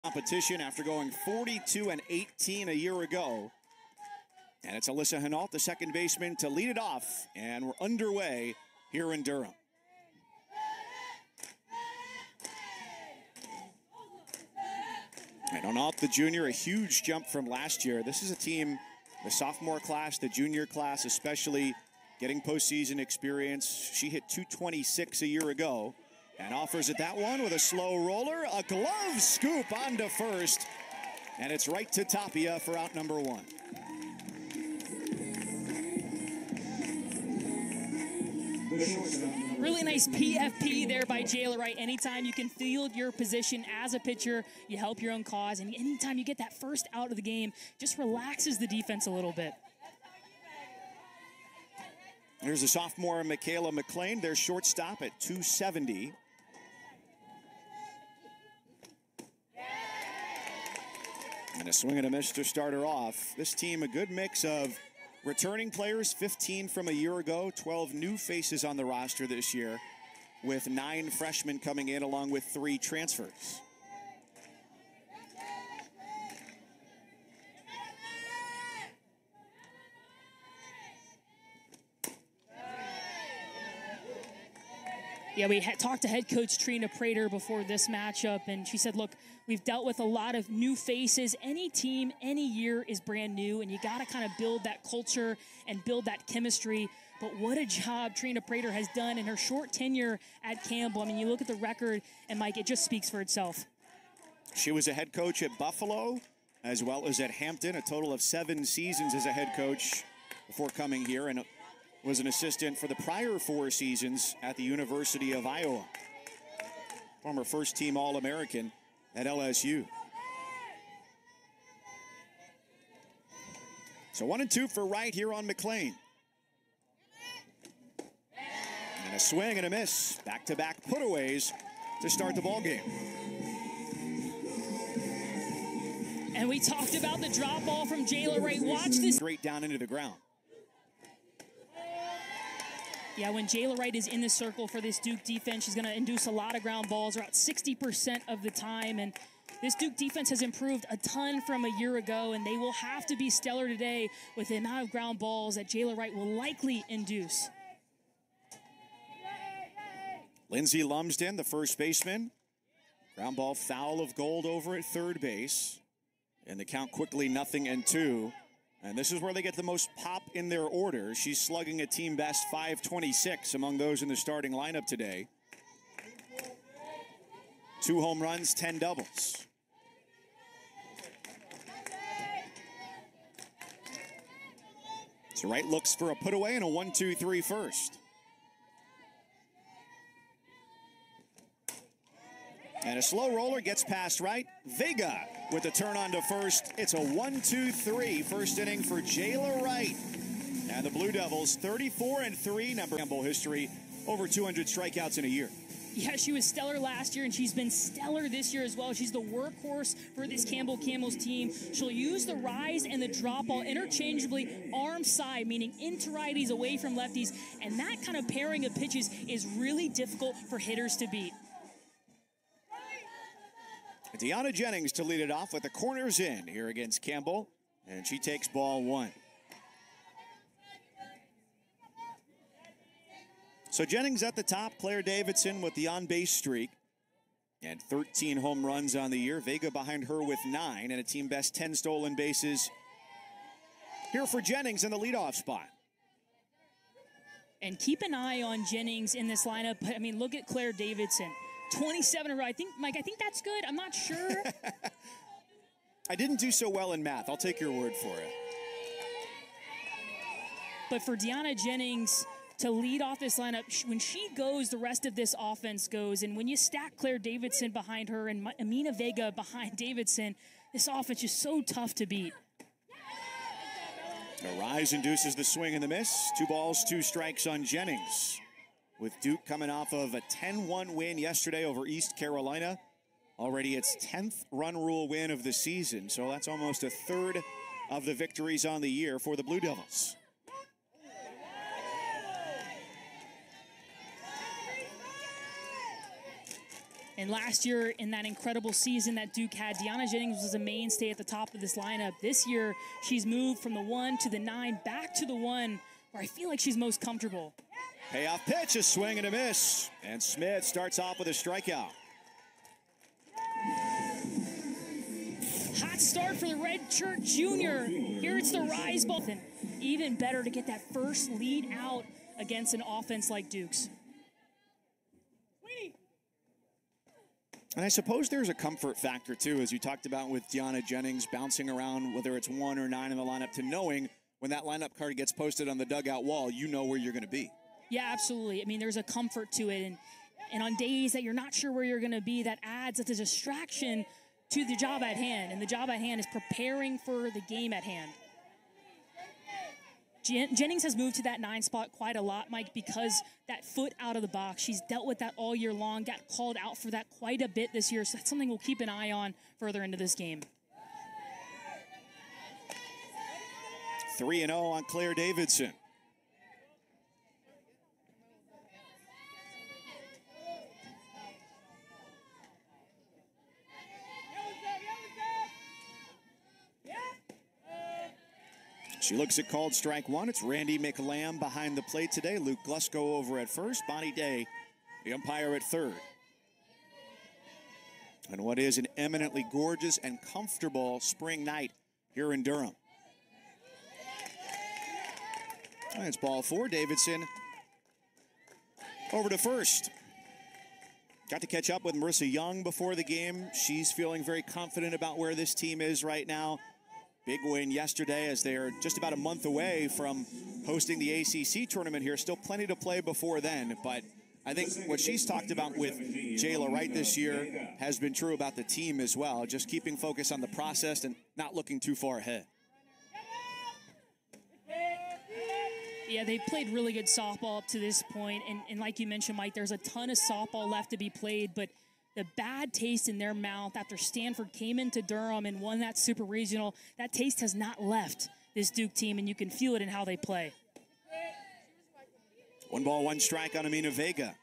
competition after going 42-18 a year ago. And it's Alyssa Hinault, the second baseman, to lead it off. And we're underway here in Durham. And Hinault, the junior, a huge jump from last year. This is a team, the sophomore class, the junior class, especially getting postseason experience. She hit .226 a year ago and offers it that one with a slow roller. A glove scoop onto first. And it's right to Tapia for out number one. Really nice PFP there by Jayla Wright. Anytime you can field your position as a pitcher, you help your own cause. And anytime you get that first out of the game, just relaxes the defense a little bit. Here's the sophomore Michaela McLean, their shortstop at .270. And a swing and a miss to start her off. This team, a good mix of returning players, 15 from a year ago, 12 new faces on the roster this year, with 9 freshmen coming in along with 3 transfers. Yeah, we talked to head coach Trina Prater before this matchup, and she said, look, we've dealt with a lot of new faces. Any team, any year is brand new, and you got to kind of build that culture and build that chemistry. But what a job Trina Prater has done in her short tenure at Campbell. I mean, you look at the record, and Mike, it just speaks for itself. She was a head coach at Buffalo as well as at Hampton, a total of 7 seasons as a head coach before coming here, and was an assistant for the prior 4 seasons at the University of Iowa. Former first-team All-American at LSU. So 1-2 for Wright here on McLean. And a swing and a miss. Back-to-back putaways to start the ballgame. And we talked about the drop ball from Jayla Wright. Watch this. Straight down into the ground. Yeah, when Jayla Wright is in the circle for this Duke defense, she's going to induce a lot of ground balls, about 60% of the time. And this Duke defense has improved a ton from a year ago, and they will have to be stellar today with the amount of ground balls that Jayla Wright will likely induce. Lindsey Lumsden, the first baseman. Ground ball foul of gold over at third base. And the count quickly 0-2. And this is where they get the most pop in their order. She's slugging a team best .526 among those in the starting lineup today. 2 home runs, 10 doubles. So Wright looks for a put away and a 1-2-3 first. And a slow roller gets past Wright. Vega with the turn on to first. It's a 1-2-3 first inning for Jayla Wright. And the Blue Devils 34-3 number Campbell history, over 200 strikeouts in a year. Yeah, she was stellar last year, and she's been stellar this year as well. She's the workhorse for this Campbell Camels team. She'll use the rise and the drop ball interchangeably arm side, meaning into righties, away from lefties. And that kind of pairing of pitches is really difficult for hitters to beat. Deanna Jennings to lead it off with the corners in here against Campbell, and she takes ball 1. So Jennings at the top, Claire Davidson with the on-base streak, and 13 home runs on the year. Vega behind her with 9, and a team best 10 stolen bases here for Jennings in the leadoff spot. And keep an eye on Jennings in this lineup. I mean, look at Claire Davidson. 27 in a row. I think, Mike, I think that's good. I'm not sure. I didn't do so well in math. I'll take your word for it. But for Deanna Jennings to lead off this lineup, when she goes, the rest of this offense goes. And when you stack Claire Davidson behind her and Amina Vega behind Davidson, this offense is so tough to beat. A rise induces the swing and the miss. 2 balls, 2 strikes on Jennings. With Duke coming off of a 10-1 win yesterday over East Carolina. Already its 10th run rule win of the season. So that's almost a third of the victories on the year for the Blue Devils. And last year, in that incredible season that Duke had, Deanna Jennings was a mainstay at the top of this lineup. This year, she's moved from the 1 to the 9, back to the 1, where I feel like she's most comfortable. Payoff pitch, a swing and a miss. And Smith starts off with a strikeout. Hot start for the redshirt junior. Here it's the rise ball. And even better to get that first lead out against an offense like Duke's. And I suppose there's a comfort factor, too, as you talked about with Deanna Jennings bouncing around, whether it's 1 or 9 in the lineup, to knowing when that lineup card gets posted on the dugout wall, you know where you're going to be. Yeah, absolutely. I mean, there's a comfort to it. And on days that you're not sure where you're going to be, that adds a distraction to the job at hand. And the job at hand is preparing for the game at hand. Jennings has moved to that 9 spot quite a lot, Mike, because that foot out of the box. She's dealt with that all year long, got called out for that quite a bit this year. So that's something we'll keep an eye on further into this game. 3-0 on Claire Davidson. She looks at called strike 1. It's Randy McLamb behind the plate today. Luke Glusko over at first. Bonnie Day, the umpire, at third. And what is an eminently gorgeous and comfortable spring night here in Durham. And it's ball 4. Davidson over to first. Got to catch up with Marissa Young before the game. She's feeling very confident about where this team is right now. Big win yesterday as they are just about a month away from hosting the ACC tournament here. Still plenty to play before then, but I think what she's talked about with Jayla Wright this year has been true about the team as well. Just keeping focus on the process and not looking too far ahead. Yeah, they've played really good softball up to this point, and like you mentioned, Mike, there's a ton of softball left to be played, but the bad taste in their mouth after Stanford came into Durham and won that super regional, that taste has not left this Duke team, and you can feel it in how they play. 1 ball, 1 strike on Amina Vega.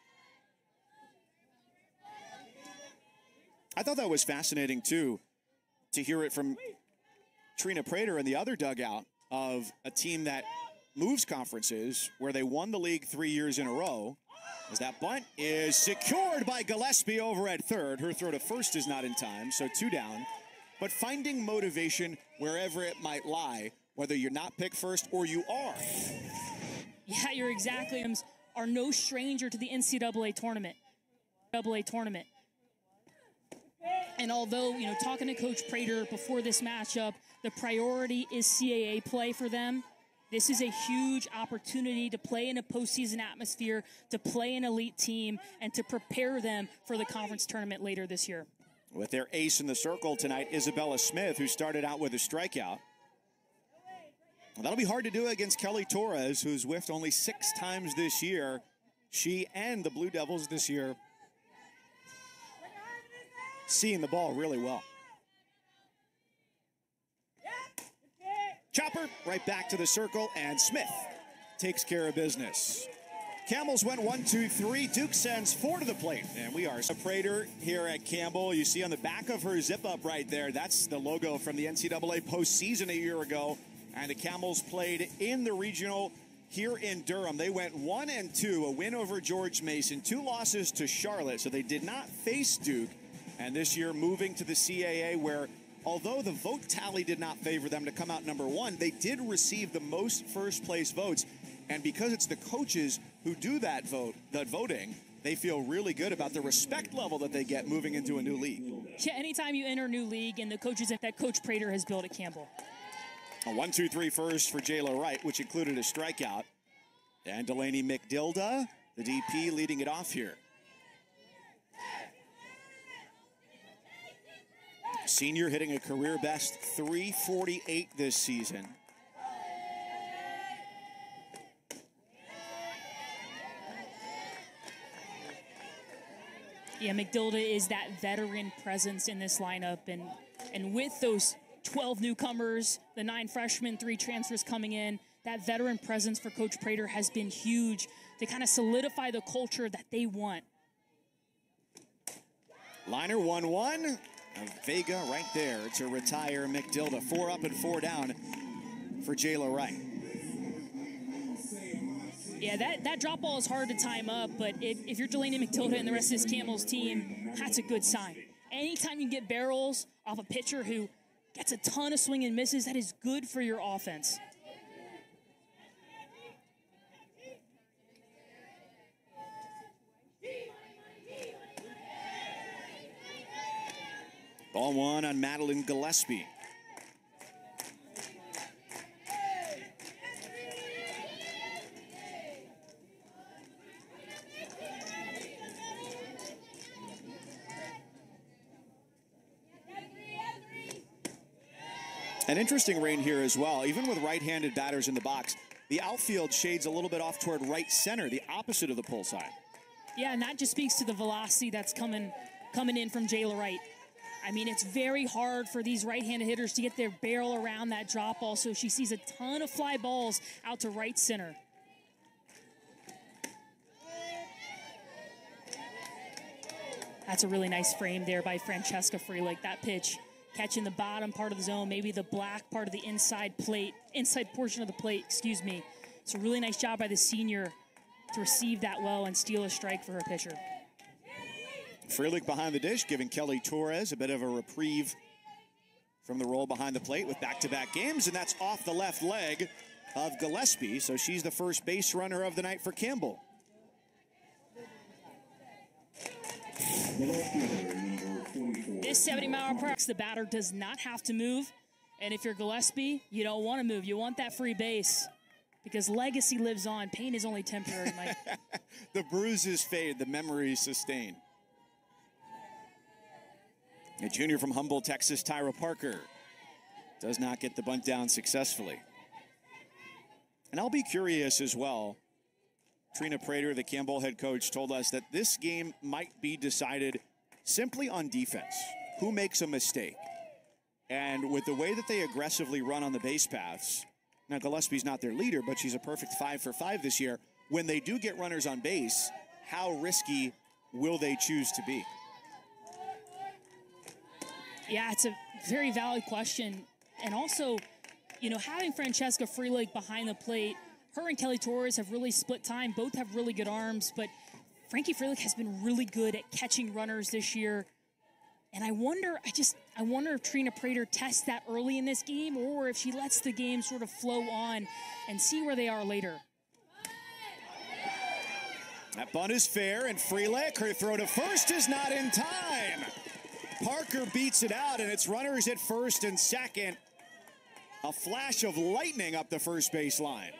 I thought that was fascinating, too, to hear it from Trina Prater in the other dugout of a team that moves conferences where they won the league 3 years in a row. As that bunt is secured by Gillespie over at third. Her throw to first is not in time, so 2 down. But finding motivation wherever it might lie, whether you're not picked first or you are. Yeah, you're exactly. Are no stranger to the NCAA tournament. And although, talking to Coach Prater before this matchup, the priority is CAA play for them. This is a huge opportunity to play in a postseason atmosphere, to play an elite team, and to prepare them for the conference tournament later this year. With their ace in the circle tonight, Isabella Smith, who started out with a strikeout. Well, that'll be hard to do against Kelly Torres, who's whiffed only 6 times this year. She and the Blue Devils this year seeing the ball really well. Chopper right back to the circle, and Smith takes care of business. Camels went 1, 2, 3. Duke sends 4 to the plate, and we are. Prater here at Campbell. You see on the back of her zip-up right there, that's the logo from the NCAA postseason a year ago. And the Camels played in the regional here in Durham. They went 1 and 2, a win over George Mason, 2 losses to Charlotte, so they did not face Duke. And this year moving to the CAA, where although the vote tally did not favor them to come out number 1, they did receive the most first-place votes. And because it's the coaches who do that voting, they feel really good about the respect level that they get moving into a new league. Yeah, anytime you enter a new league and the coaches that Coach Prater has built at Campbell. A 1, 2, 3 first for Jayla Wright, which included a strikeout. And Delaney McDilda, the DP, leading it off here. Senior hitting a career best .348 this season. Yeah, McDilda is that veteran presence in this lineup, and with those 12 newcomers, the 9 freshmen, 3 transfers coming in, that veteran presence for Coach Prater has been huge to kind of solidify the culture that they want. Liner 1-1. Vega right there to retire McDilda. 4 up and 4 down for Jayla Wright. Yeah, that drop ball is hard to time up, but if you're Delaney McDilda and the rest of this Camels team, that's a good sign. Anytime you get barrels off a pitcher who gets a ton of swing and misses, that is good for your offense. Ball 1 on Madeline Gillespie. An interesting rain here as well. Even with right-handed batters in the box, the outfield shades a little bit off toward right center, the opposite of the pull side. Yeah, and that just speaks to the velocity that's coming in from Jayla Wright. I mean, it's very hard for these right-handed hitters to get their barrel around that drop ball, so she sees a ton of fly balls out to right center. That's a really nice frame there by Francesca Freelich. That pitch catching the bottom part of the zone, maybe the black part of the inside portion of the plate, excuse me. It's a really nice job by the senior to receive that well and steal a strike for her pitcher. Freelich behind the dish, giving Kelly Torres a bit of a reprieve from the role behind the plate with back-to-back games, and that's off the left leg of Gillespie, so she's the first base runner of the night for Campbell. This 70-mile-per-hour, the batter does not have to move, and if you're Gillespie, you don't want to move. You want that free base because legacy lives on. Pain is only temporary, Mike. The bruises fade, the memories sustain. A junior from Humboldt, Texas, Tyra Parker, does not get the bunt down successfully. And I'll be curious as well. Trina Prater, the Campbell head coach, told us that this game might be decided simply on defense. Who makes a mistake? And with the way that they aggressively run on the base paths, now Gillespie's not their leader, but she's a perfect 5 for 5 this year. When they do get runners on base, how risky will they choose to be? Yeah, it's a very valid question. And also, you know, having Francesca Freelich behind the plate, her and Kelly Torres have really split time. Both have really good arms, but Frankie Freelich has been really good at catching runners this year. And I wonder if Trina Prater tests that early in this game or if she lets the game sort of flow on and see where they are later. That bunt is fair, and Freelich, her throw to first is not in time. Parker beats it out, and it's runners at first and second. A flash of lightning up the first base line.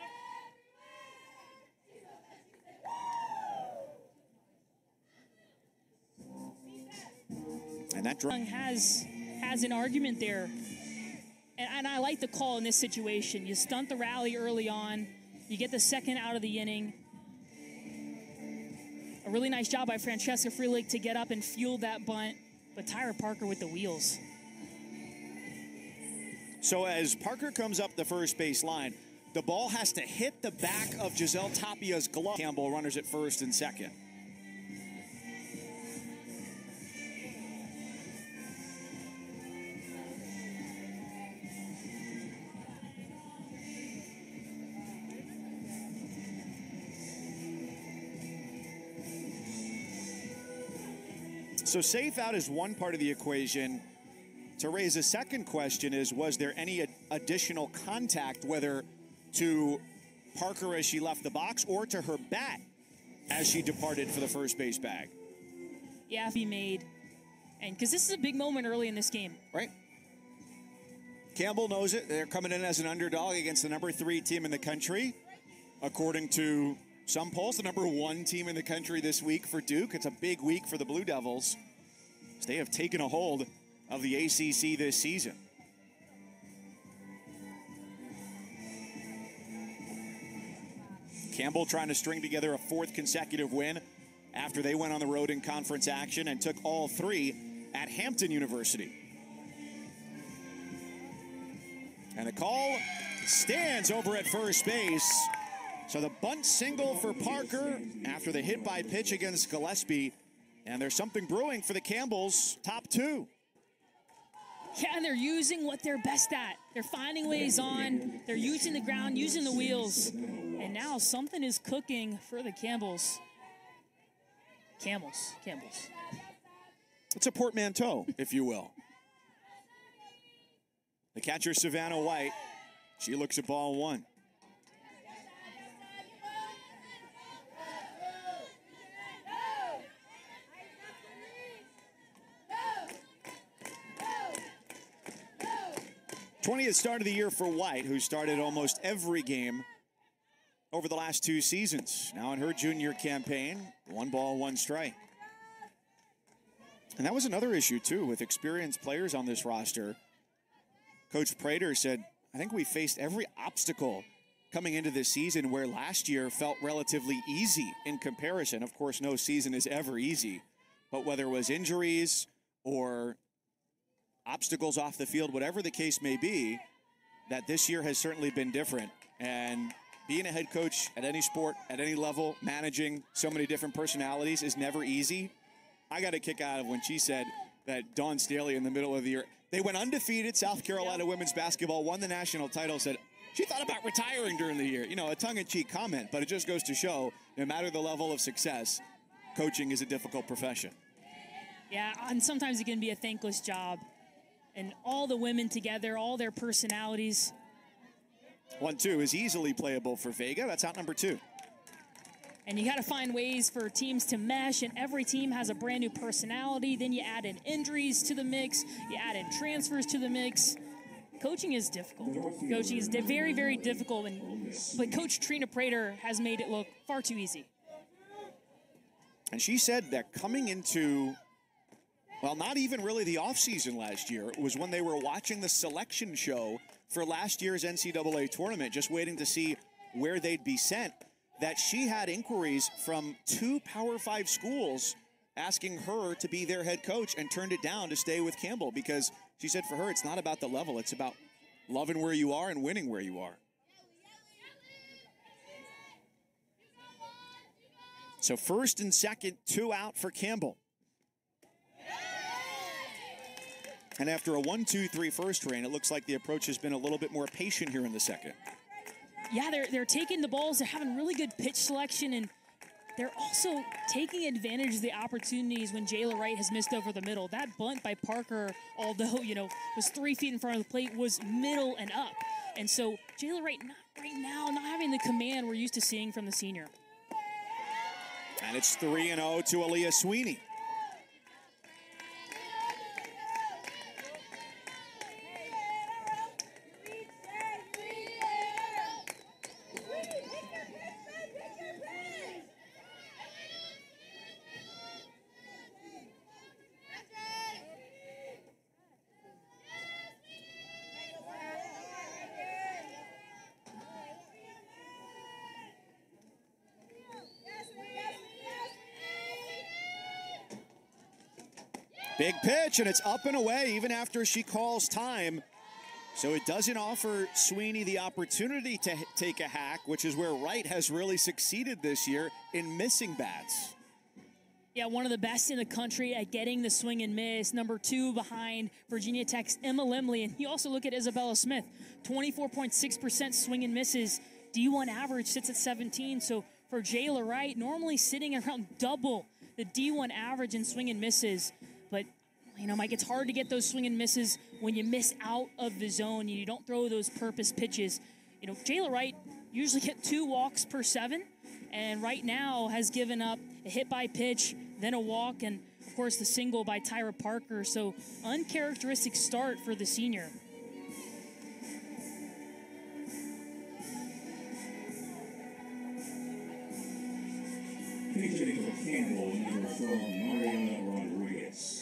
And that has an argument there. And I like the call in this situation. You stunt the rally early on. You get the second out of the inning. A really nice job by Francesca Freelich to get up and fuel that bunt. But Tyra Parker with the wheels. So as Parker comes up the first base line, the ball has to hit the back of Giselle Tapia's glove. Campbell runners at first and second. So safe out is one part of the equation. To raise a second question is, was there any additional contact, whether to Parker as she left the box or to her bat as she departed for the first base bag? Yeah, be made. And because this is a big moment early in this game. Right. Campbell knows it. They're coming in as an underdog against the number 3 team in the country. According to some polls, the number 1 team in the country this week for Duke. It's a big week for the Blue Devils. They have taken a hold of the ACC this season. Campbell trying to string together a 4th consecutive win after they went on the road in conference action and took all 3 at Hampton University. And the call stands over at first base. So the bunt single for Parker after the hit by pitch against Gillespie. And there's something brewing for the Campbells, top two. Yeah, and they're using what they're best at. They're finding ways on. They're using the ground, using the wheels. And now something is cooking for the Campbells. Campbells. It's a portmanteau, if you will. The catcher, Savannah White, she looks at ball one. '20th start of the year for White, who started almost every game over the last 2 seasons. Now in her junior campaign, 1 ball, 1 strike. And that was another issue, too, with experienced players on this roster. Coach Prater said, I think we faced every obstacle coming into this season where last year felt relatively easy in comparison. Of course, no season is ever easy. But whether it was injuries or obstacles off the field, whatever the case may be, that this year has certainly been different. And being a head coach at any sport, at any level, managing so many different personalities is never easy. I got a kick out of when she said that Dawn Staley in the middle of the year, they went undefeated, South Carolina women's basketball, won the national title, said she thought about retiring during the year. You know, a tongue-in-cheek comment, but it just goes to show, no matter the level of success, coaching is a difficult profession. Yeah, and sometimes it can be a thankless job. And all the women together, all their personalities. 1-2 is easily playable for Vega. That's out number 2. And you got to find ways for teams to mesh, and every team has a brand new personality. Then you add in injuries to the mix. You add in transfers to the mix. Coaching is difficult. Coaching is very, very difficult. But Coach Trina Prater has made it look far too easy. And she said that coming into, well, not even really the offseason last year. It was when they were watching the selection show for last year's NCAA tournament, just waiting to see where they'd be sent, that she had inquiries from 2 Power 5 schools asking her to be their head coach, and turned it down to stay with Campbell because she said for her, it's not about the level. It's about loving where you are and winning where you are. So first and second, 2 out for Campbell. And after a 1-2-3 first rain, it looks like the approach has been a little bit more patient here in the second. Yeah, they're taking the balls. They're having really good pitch selection, and they're also taking advantage of the opportunities when Jayla Wright has missed over the middle. That bunt by Parker, although, was 3 feet in front of the plate, was middle and up. And so Jayla Wright, not having the command we're used to seeing from the senior. And it's 3-0 to Aaliyah Sweeney. Big pitch, and it's up and away even after she calls time. So it doesn't offer Sweeney the opportunity to take a hack, which is where Wright has really succeeded this year in missing bats. Yeah, one of the best in the country at getting the swing and miss. Number 2 behind Virginia Tech's Emma Lemley. And you also look at Isabella Smith, 24.6% swing and misses. D1 average sits at 17. So for Jayla Wright, normally sitting around double the D1 average in swing and misses. But, Mike, it's hard to get those swing and misses when you miss out of the zone. You don't throw those purpose pitches. Jayla Wright usually get 2 walks per 7, and right now has given up a hit by pitch, then a walk, and, of course, the single by Tyra Parker. So uncharacteristic start for the senior. Featuring for Campbell, number 4, Mariana Rodriguez.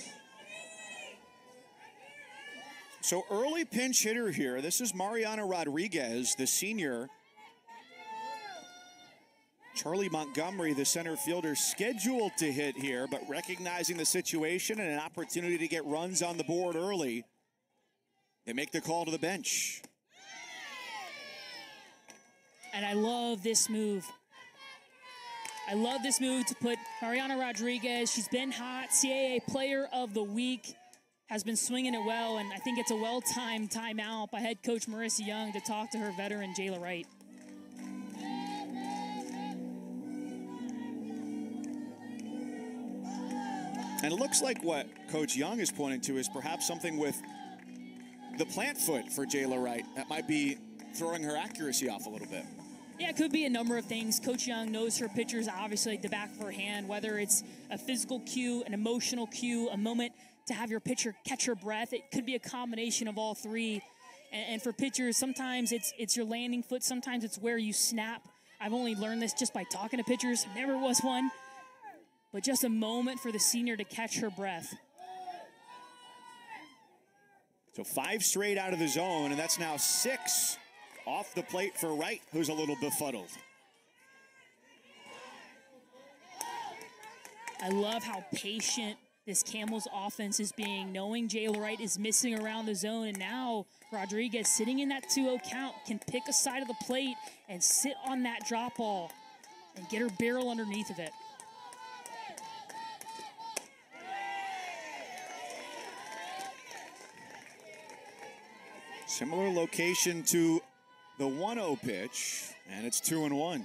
So early pinch hitter here. This is Mariana Rodriguez, the senior. Charlie Montgomery, the center fielder, scheduled to hit here, but recognizing the situation and an opportunity to get runs on the board early, they make the call to the bench. And I love this move. I love this move to put Mariana Rodriguez. She's been hot. CAA Player of the Week. Has been swinging it well, and I think it's a well-timed timeout by head coach Marissa Young to talk to her veteran Jayla Wright. And it looks like what Coach Young is pointing to is perhaps something with the plant foot for Jayla Wright that might be throwing her accuracy off a little bit. Yeah, it could be a number of things. Coach Young knows her pitchers obviously like the back of her hand, whether it's a physical cue, an emotional cue, a moment to have your pitcher catch her breath. It could be a combination of all three. And for pitchers, sometimes it's your landing foot, sometimes it's where you snap. I've only learned this just by talking to pitchers, never was one. But just a moment for the senior to catch her breath. So 5 straight out of the zone, and that's now 6 off the plate for Wright, who's a little befuddled. I love how patient this Camels offense is being, knowing Jayla Wright is missing around the zone, and now Rodriguez, sitting in that 2-0 count, can pick a side of the plate and sit on that drop ball and get her barrel underneath of it. Similar location to the 1-0 pitch, and it's 2-1.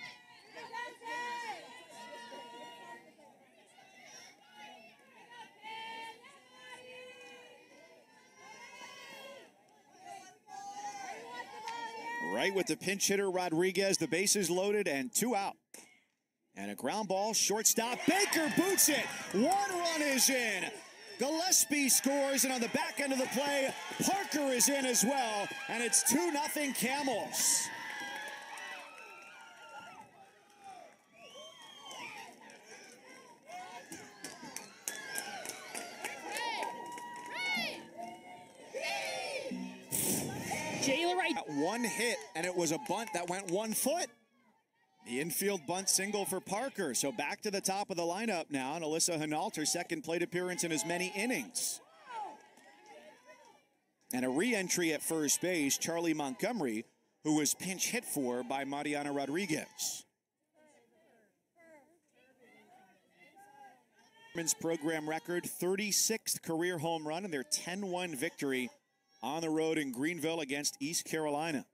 Right with the pinch hitter Rodriguez, the bases loaded and 2 out. And a ground ball, shortstop, Baker boots it. 1 run is in. Gillespie scores, and on the back end of the play, Parker is in as well, and it's 2-0 Camels. Jayla Wright. One hit, and it was a bunt that went 1 foot. The infield bunt single for Parker. So back to the top of the lineup now, and Alyssa Hinault, her second plate appearance in as many innings. And a re-entry at first base, Charlie Montgomery, who was pinch hit for by Mariana Rodriguez. Women's program record, 36th career home run, and their 10-1 victory on the road in Greenville against East Carolina.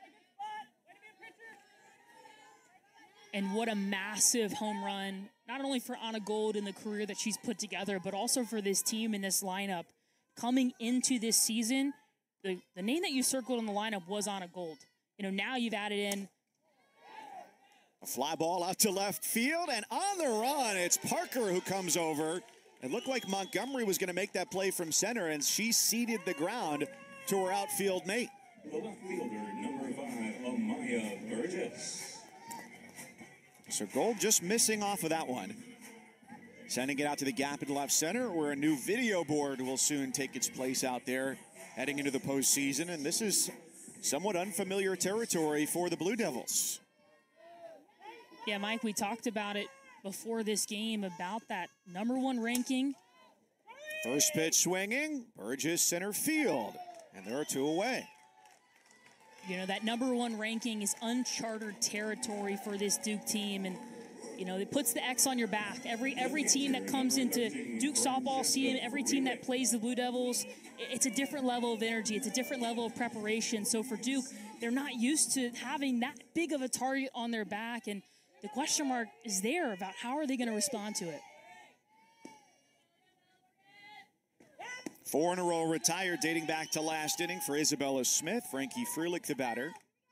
And what a massive home run, not only for Anna Gold in the career that she's put together, but also for this team in this lineup. Coming into this season, the name that you circled on the lineup was Anna Gold. You know, now you've added in a fly ball out to left field, and on the run, it's Parker who comes over. It looked like Montgomery was going to make that play from center, and she ceded the ground to her outfield mate. The left fielder, number 5, Amaya Burgess. So Gold just missing off of that one. Sending it out to the gap in left center, where a new video board will soon take its place out there heading into the postseason. And this is somewhat unfamiliar territory for the Blue Devils. Yeah, Mike, we talked about it before this game about that #1 ranking. First pitch swinging, Burgess center field, and there are 2 away. You know, that #1 ranking is uncharted territory for this Duke team, and you know, it puts the X on your back. Every team that comes into Duke softball season, every team that plays the Blue Devils, it's a different level of energy. It's a different level of preparation. So for Duke, they're not used to having that big of a target on their back, and the question mark is there about how are they going to respond to it. 4 in a row retired, dating back to last inning for Isabella Smith. Frankie Freelich, the batter.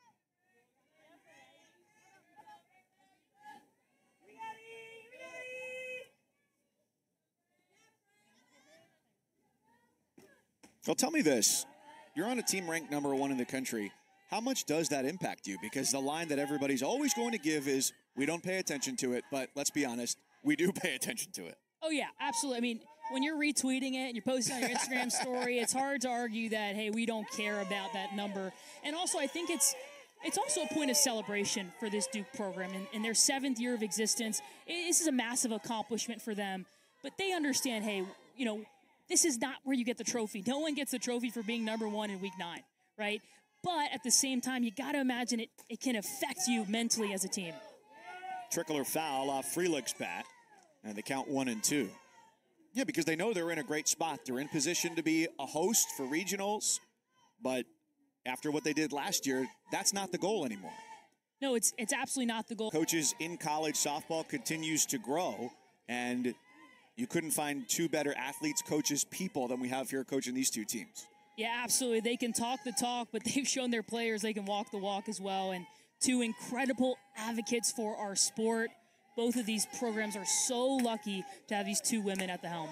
Well, tell me this. You're on a team ranked #1 in the country. How much does that impact you? Because the line that everybody's always going to give is, we don't pay attention to it, but let's be honest, we do pay attention to it. Oh, yeah, absolutely. I mean, when you're retweeting it and you're posting on your Instagram story, it's hard to argue that, hey, we don't care about that number. And also, I think it's also a point of celebration for this Duke program. In their 7th year of existence, this is a massive accomplishment for them. But they understand, hey, you know, this is not where you get the trophy. No one gets the trophy for being #1 in week 9, right? But at the same time, you got to imagine it can affect you mentally as a team. trickler foul off Freelick's bat, and they count 1-2. Yeah, because they know they're in a great spot. They're in position to be a host for regionals, but after what they did last year, that's not the goal anymore. No, it's absolutely not the goal. Coaches in college softball continues to grow, and you couldn't find two better athletes, coaches, people than we have here coaching these two teams. Yeah, absolutely. They can talk the talk, but they've shown their players they can walk the walk as well. And two incredible advocates for our sport. Both of these programs are so lucky to have these two women at the helm.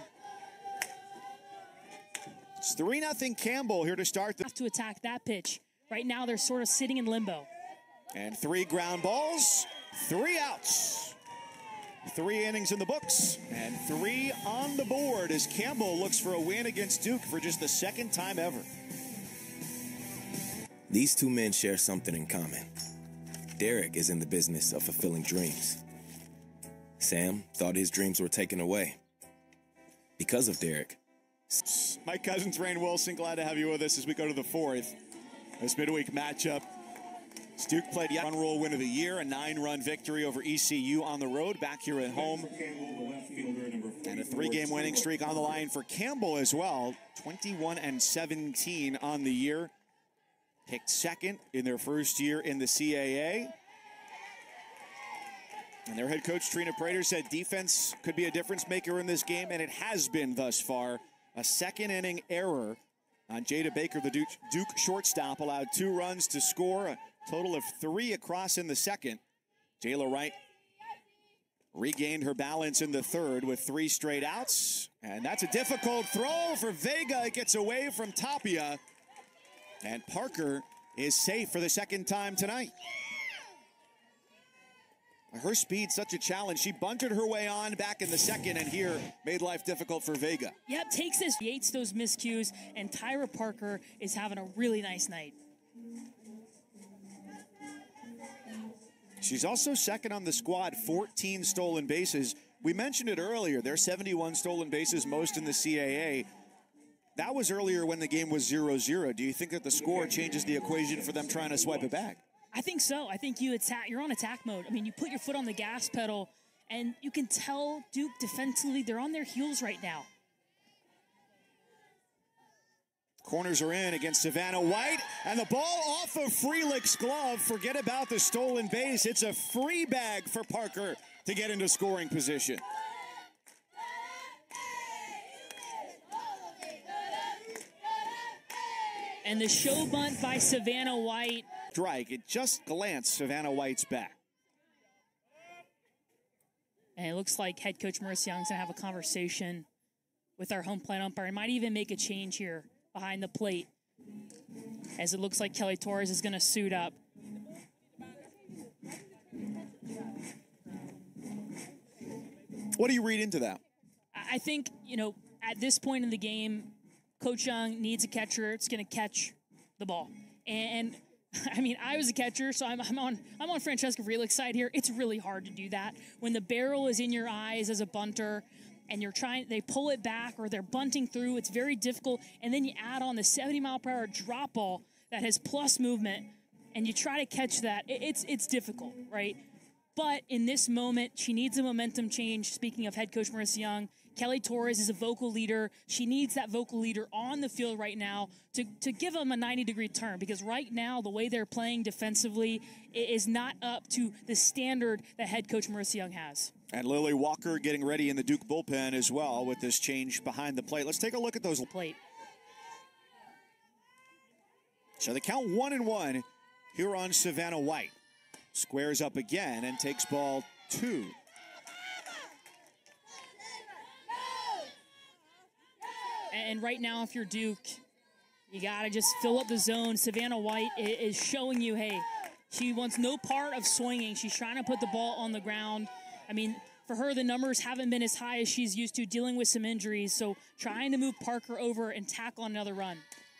It's 3-0 Campbell here to start. Have to attack that pitch. Right now they're sort of sitting in limbo. And 3 ground balls, 3 outs. 3 innings in the books, and 3 on the board as Campbell looks for a win against Duke for just the second time ever. These two men share something in common. Derek is in the business of fulfilling dreams. Sam thought his dreams were taken away. Because of Derek. Mike Cousins, Rainn Wilson, glad to have you with us as we go to the 4th. This midweek matchup. Duke played yet run rule win of the year, a 9-run victory over ECU on the road, back here at home. And a 3-game winning streak on the line for Campbell as well. 21-17 on the year. Picked second in their first year in the CAA. And their head coach, Trina Prater, said defense could be a difference maker in this game, and it has been thus far. A second-inning error on Jada Baker, the Duke shortstop, allowed 2 runs to score, a total of 3 across in the second. Jayla Wright regained her balance in the third with 3 straight outs. And that's a difficult throw for Vega. It gets away from Tapia. And Parker is safe for the second time tonight. Her speed's such a challenge. She bunted her way on back in the second, and here made life difficult for Vega. Yep, takes this, hates those miscues, and Tyra Parker is having a really nice night. She's also second on the squad, 14 stolen bases. We mentioned it earlier. There's 71 stolen bases, most in the CAA. That was earlier when the game was 0-0. Do you think that the score changes the equation for them trying to swipe it back? I think so. I think you're on attack mode. I mean, you put your foot on the gas pedal, and you can tell Duke defensively, they're on their heels right now. Corners are in against Savannah White, and the ball off of Freelick's glove. Forget about the stolen base. It's a free bag for Parker to get into scoring position. And the show bunt by Savannah White. Strike. It just glanced Savannah White's back. And it looks like head coach Marissa Young's going to have a conversation with our home plate umpire. He might even make a change here behind the plate, as it looks like Kelly Torres is going to suit up. What do you read into that? I think, at this point in the game, Coach Young needs a catcher. It's going to catch the ball. And I mean, I was a catcher, so I'm on Francesca Freelick's side here. It's really hard to do that. When the barrel is in your eyes as a bunter and they pull it back or they're bunting through, it's very difficult. And then you add on the 70-mile-per-hour drop ball that has plus movement, and you try to catch that. It's difficult, right? But in this moment, she needs a momentum change. Speaking of head coach Marissa Young, Kelly Torres is a vocal leader. She needs that vocal leader on the field right now to give them a 90-degree turn, because right now the way they're playing defensively is not up to the standard that head coach Marissa Young has. And Lily Walker getting ready in the Duke bullpen as well with this change behind the plate. Let's take a look at those. Plate. So they count 1-1 here on Savannah White. Squares up again and takes ball 2. And right now, if you're Duke, you got to just fill up the zone. Savannah White is showing you, hey, she wants no part of swinging. She's trying to put the ball on the ground. I mean, for her, the numbers haven't been as high as she's used to, dealing with some injuries. So trying to move Parker over and tack on another run.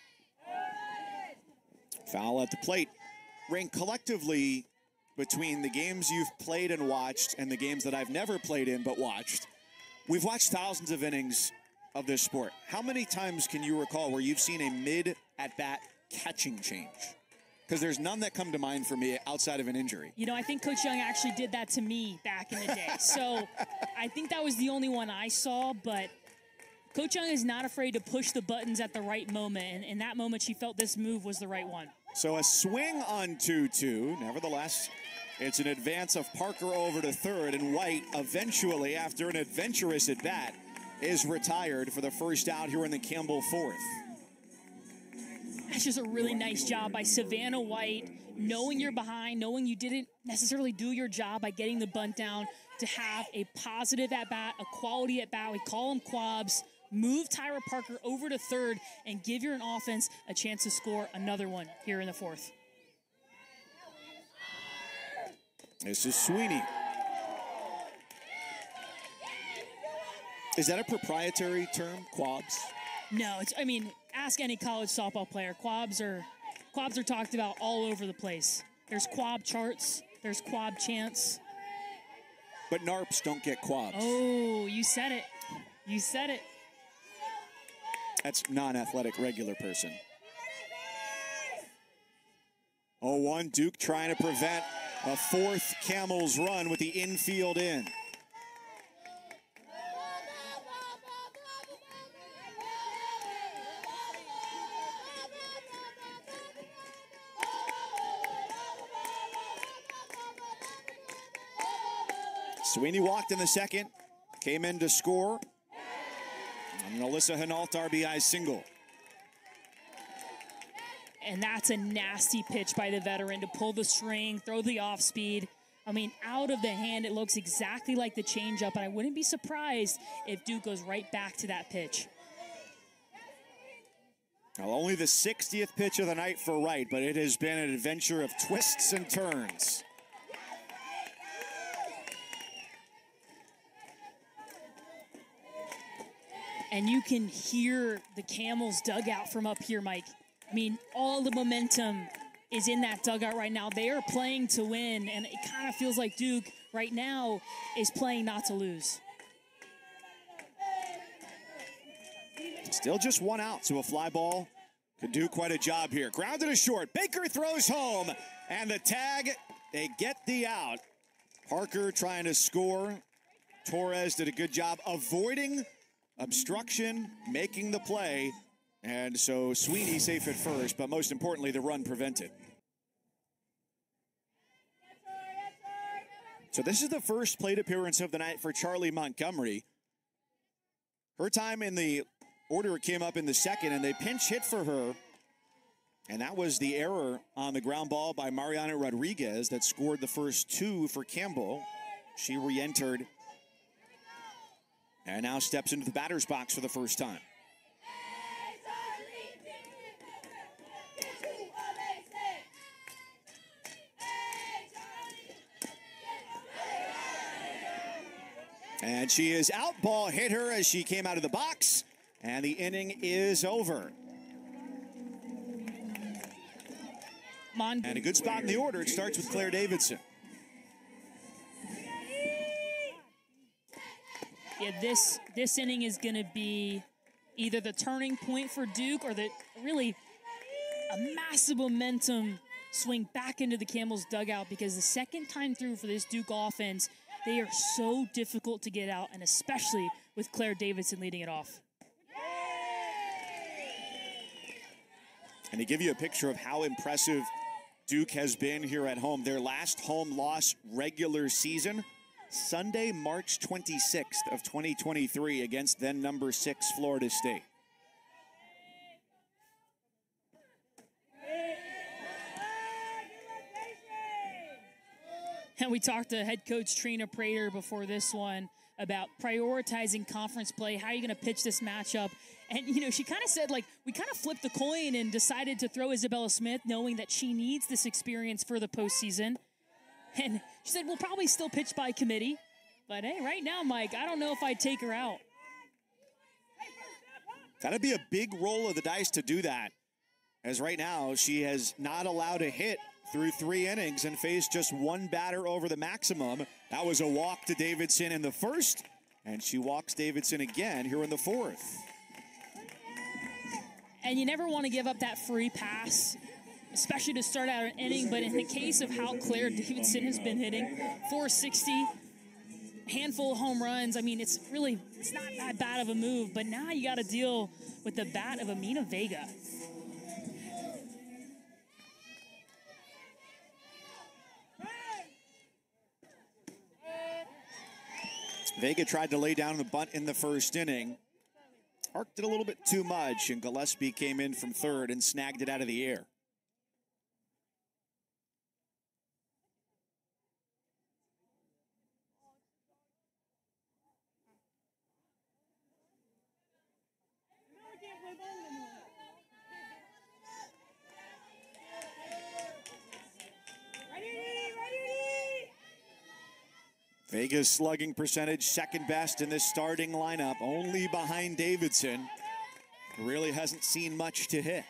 Foul at the plate. Rainn, collectively, between the games you've played and watched and the games that I've never played in but watched, we've watched thousands of innings of this sport. How many times can you recall where you've seen a mid-at-bat catching change? Because there's none that come to mind for me outside of an injury. You know, I think Coach Young actually did that to me back in the day. So I think that was the only one I saw, but Coach Young is not afraid to push the buttons at the right moment. And in that moment, she felt this move was the right one. So a swing on 2-2. Nevertheless, it's an advance of Parker over to third, and White eventually, after an adventurous at bat, is retired for the first out here in the Campbell fourth. That's just a really nice job by Savannah White, knowing you're behind, knowing you didn't necessarily do your job by getting the bunt down, to have a positive at-bat, a quality at-bat. We call them quabs. Move Tyra Parker over to third and give your offense a chance to score another one here in the fourth. This is Sweeney. Is that a proprietary term, quabs? No, I mean, ask any college softball player. Quabs are talked about all over the place. There's quab charts, there's quab chants. But NARPs don't get quabs. Oh, you said it. You said it. That's non-athletic regular person. 0-1, Duke trying to prevent a fourth Camels run with the infield in. Sweeney walked in the second, came in to score. And Alyssa Hinault RBI single. And that's a nasty pitch by the veteran to pull the string, throw the off speed. I mean, out of the hand, it looks exactly like the changeup, and I wouldn't be surprised if Duke goes right back to that pitch. Well, only the 60th pitch of the night for Wright, but it has been an adventure of twists and turns. And you can hear the Camels dugout from up here, Mike. I mean, all the momentum is in that dugout right now. They are playing to win, and it kind of feels like Duke right now is playing not to lose. Still just one out, so a fly ball could do quite a job here. Grounded to short. Baker throws home, and the tag, they get the out. Parker trying to score. Torres did a good job avoiding obstruction, making the play, and so Sweeney safe at first, but most importantly, the run prevented. So this is the first plate appearance of the night for Charlie Montgomery. Her time in the order came up in the second, and they pinch hit for her, and that was the error on the ground ball by Mariana Rodriguez that scored the first two for Campbell. She re-entered and now steps into the batter's box for the first time. And she is out. Ball hit her as she came out of the box, and the inning is over. And a good spot in the order. It starts with Claire Davidson. Yeah, this inning is going to be either the turning point for Duke or really a massive momentum swing back into the Camels dugout, because the second time through for this Duke offense, they are so difficult to get out, and especially with Claire Davidson leading it off. And to give you a picture of how impressive Duke has been here at home, their last home loss regular season, Sunday, March 26th of 2023 against then number 6 Florida State. And we talked to head coach Trina Prater before this one about prioritizing conference play. How are you going to pitch this matchup? And, you know, she kind of said, like, we kind of flipped the coin and decided to throw Isabella Smith, knowing that she needs this experience for the postseason. And she said, we'll probably still pitch by committee. But, hey, right now, Mike, I don't know if I'd take her out. That'd be a big roll of the dice to do that, as right now she has not allowed a hit through 3 innings and faced just one batter over the maximum. That was a walk to Davidson in the first, and she walks Davidson again here in the fourth. And you never want to give up that free pass especially to start out an inning. But in the case of how Claire Davidson has been hitting, 460, handful of home runs. I mean, it's not that bad of a move. But now you got to deal with the bat of Amina Vega. Vega tried to lay down the bunt in the first inning. Arced it a little bit too much, and Gillespie came in from third and snagged it out of the air. Vega's slugging percentage second best in this starting lineup, only behind Davidson, who really hasn't seen much to hit.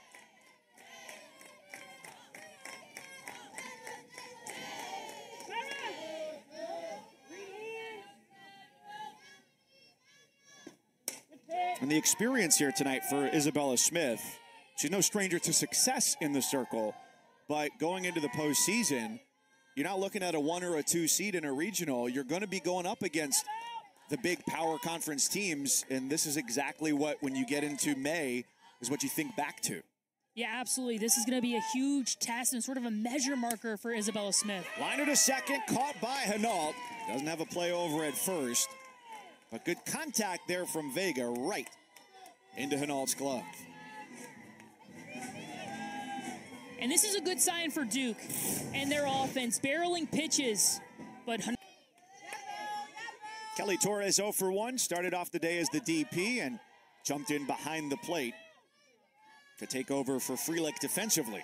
And the experience here tonight for Isabella Smith, she's no stranger to success in the circle, but going into the postseason, you're not looking at a 1 or a 2 seed in a regional. You're going to be going up against the big power conference teams, and this is exactly what, when you get into May, is what you think back to. Yeah, absolutely. This is going to be a huge test and sort of a measure marker for Isabella Smith. Liner to second, caught by Hinault. Doesn't have a play over at first, but good contact there from Vega right into Hinault's glove. And this is a good sign for Duke and their offense, barreling pitches, but Kelly Torres 0 for 1, started off the day as the DP and jumped in behind the plate to take over for Freelick defensively.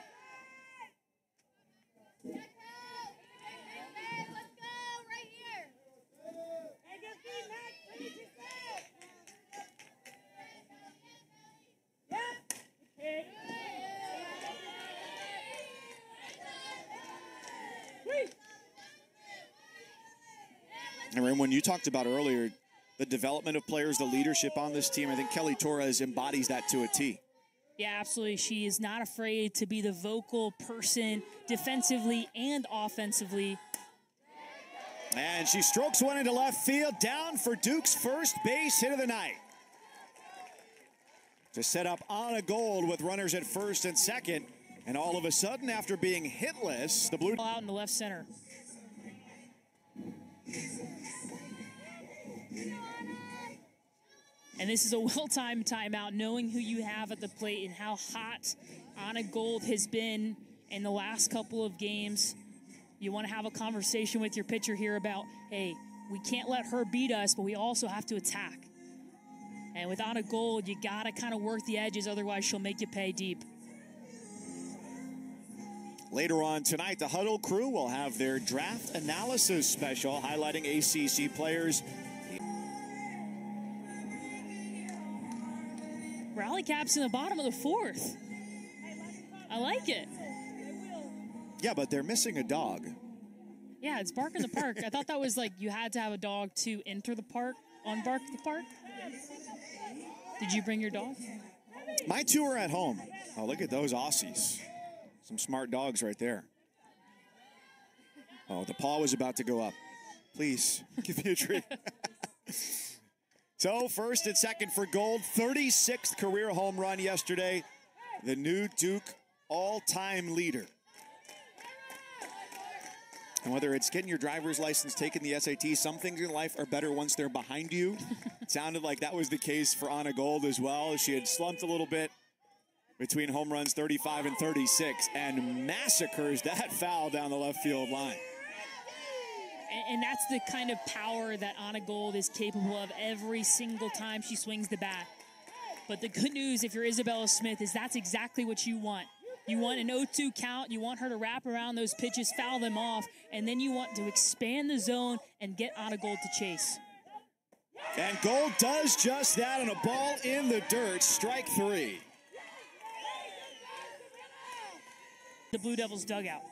And when you talked about earlier, the development of players, the leadership on this team, I think Kelly Torres embodies that to a T. Yeah, absolutely. She is not afraid to be the vocal person defensively and offensively. And she strokes one into left field, down for Duke's first base hit of the night. To set up Anna Gold with runners at first and second. And all of a sudden, after being hitless, the Blue... out in the left center. And this is a well-timed timeout, knowing who you have at the plate and how hot Anna Gold has been in the last couple of games. You want to have a conversation with your pitcher here about, hey, we can't let her beat us, but we also have to attack. And with Anna Gold, you got to kind of work the edges, otherwise she'll make you pay deep. Later on tonight, the Huddle crew will have their draft analysis special highlighting ACC players. Rally caps in the bottom of the fourth. I like it. Yeah, but they're missing a dog. Yeah, it's Bark in the Park. I thought that was like you had to have a dog to enter the park on Bark in the Park. Did you bring your dog? My two are at home. Oh, look at those Aussies. Some smart dogs right there. Oh, the paw was about to go up. Please, give me a treat. So, first and second for Gold. 36th career home run yesterday. The new Duke all-time leader. And whether it's getting your driver's license, taking the SAT, some things in life are better once they're behind you. It sounded like that was the case for Anna Gold as well. She had slumped a little bit between home runs 35 and 36 and massacres that foul down the left field line. And that's the kind of power that Anna Gold is capable of every single time she swings the bat. But the good news, if you're Isabella Smith, is that's exactly what you want. You want an 0-2 count. You want her to wrap around those pitches, foul them off, and then you want to expand the zone and get Anna Gold to chase. And Gold does just that on a ball in the dirt, strike three. The Blue Devils dugout.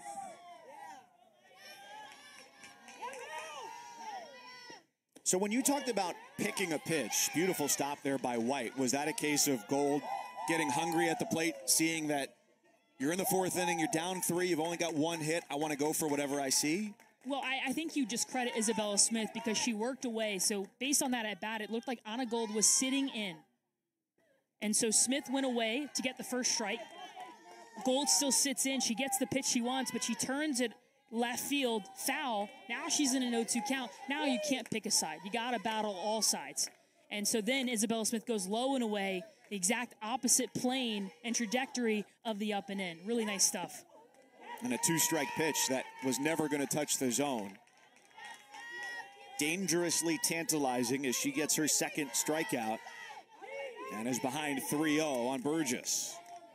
So when you talked about picking a pitch, beautiful stop there by White, was that a case of Gold getting hungry at the plate, seeing that You're in the fourth inning, you're down 3, you've only got 1 hit. I want to go for whatever I see. Well, I think you just credit Isabella Smith because she worked away. So based on that at bat, it looked like Anna Gold was sitting in. And so Smith went away to get the first strike. Gold still sits in. She gets the pitch she wants, but she turns it left field, foul. Now she's in an 0-2 count. Now you can't pick a side. You got to battle all sides. And so then Isabella Smith goes low and away, the exact opposite plane and trajectory of the up and in. Really nice stuff. And a 2-strike pitch that was never going to touch the zone. Dangerously tantalizing as she gets her second strikeout and is behind 3-0 on Burgess.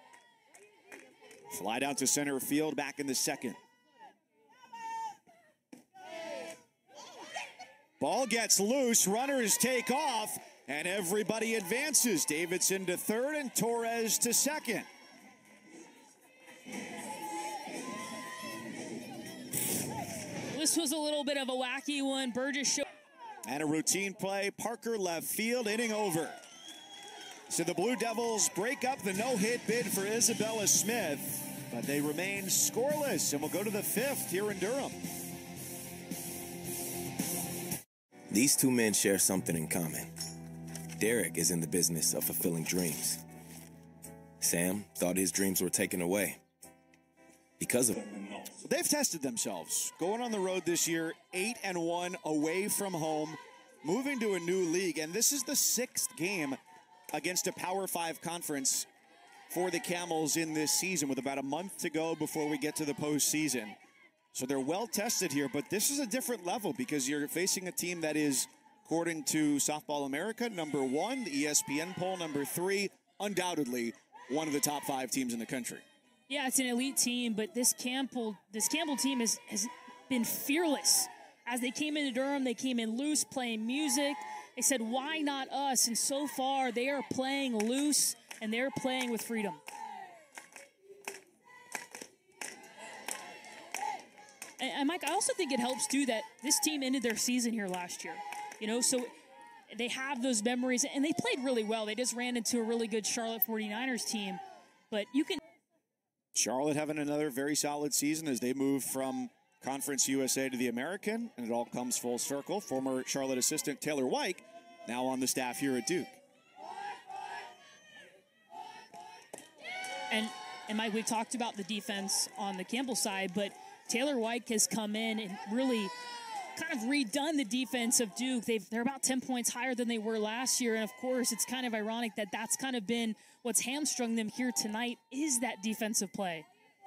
Fly down to center field, back in the second. Ball gets loose, runners take off, and everybody advances. Davidson to third and Torres to second. This was a little bit of a wacky one. Burgess showed. And a routine play, Parker left field, inning over. So the Blue Devils break up the no-hit bid for Isabella Smith, but they remain scoreless, and we'll go to the 5th here in Durham. These two men share something in common. Derek is in the business of fulfilling dreams. Sam thought his dreams were taken away because of They've tested themselves. Going on the road this year, 8-1 away from home, moving to a new league, and this is the 6th game against a Power 5 conference for the Camels in this season, with about a month to go before we get to the postseason. So they're well tested here, but this is a different level because you're facing a team that is, according to Softball America, number 1, the ESPN poll, number 3, undoubtedly one of the top 5 teams in the country. Yeah, it's an elite team, but this Campbell team has been fearless. As they came into Durham, they came in loose, playing music. They said, why not us? And so far, they are playing loose, and they're playing with freedom. And Mike, I also think it helps, too, that this team ended their season here last year. You know, so they have those memories, and they played really well. They just ran into a really good Charlotte 49ers team. But you can... Charlotte having another very solid season as they move from Conference USA to the American, and it all comes full circle. Former Charlotte assistant Taylor White, now on the staff here at Duke. And Mike, we've talked about the defense on the Campbell side, but Taylor White has come in and really kind of redone the defense of Duke. They're about 10 points higher than they were last year, and of course, it's kind of ironic that that's kind of been what's hamstrung them here tonight is that defensive play.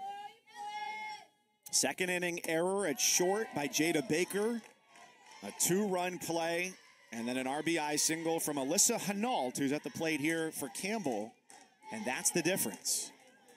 Second inning error at short by Jada Baker. A 2-run play, and then an RBI single from Alyssa Hinault, who's at the plate here for Campbell, and that's the difference.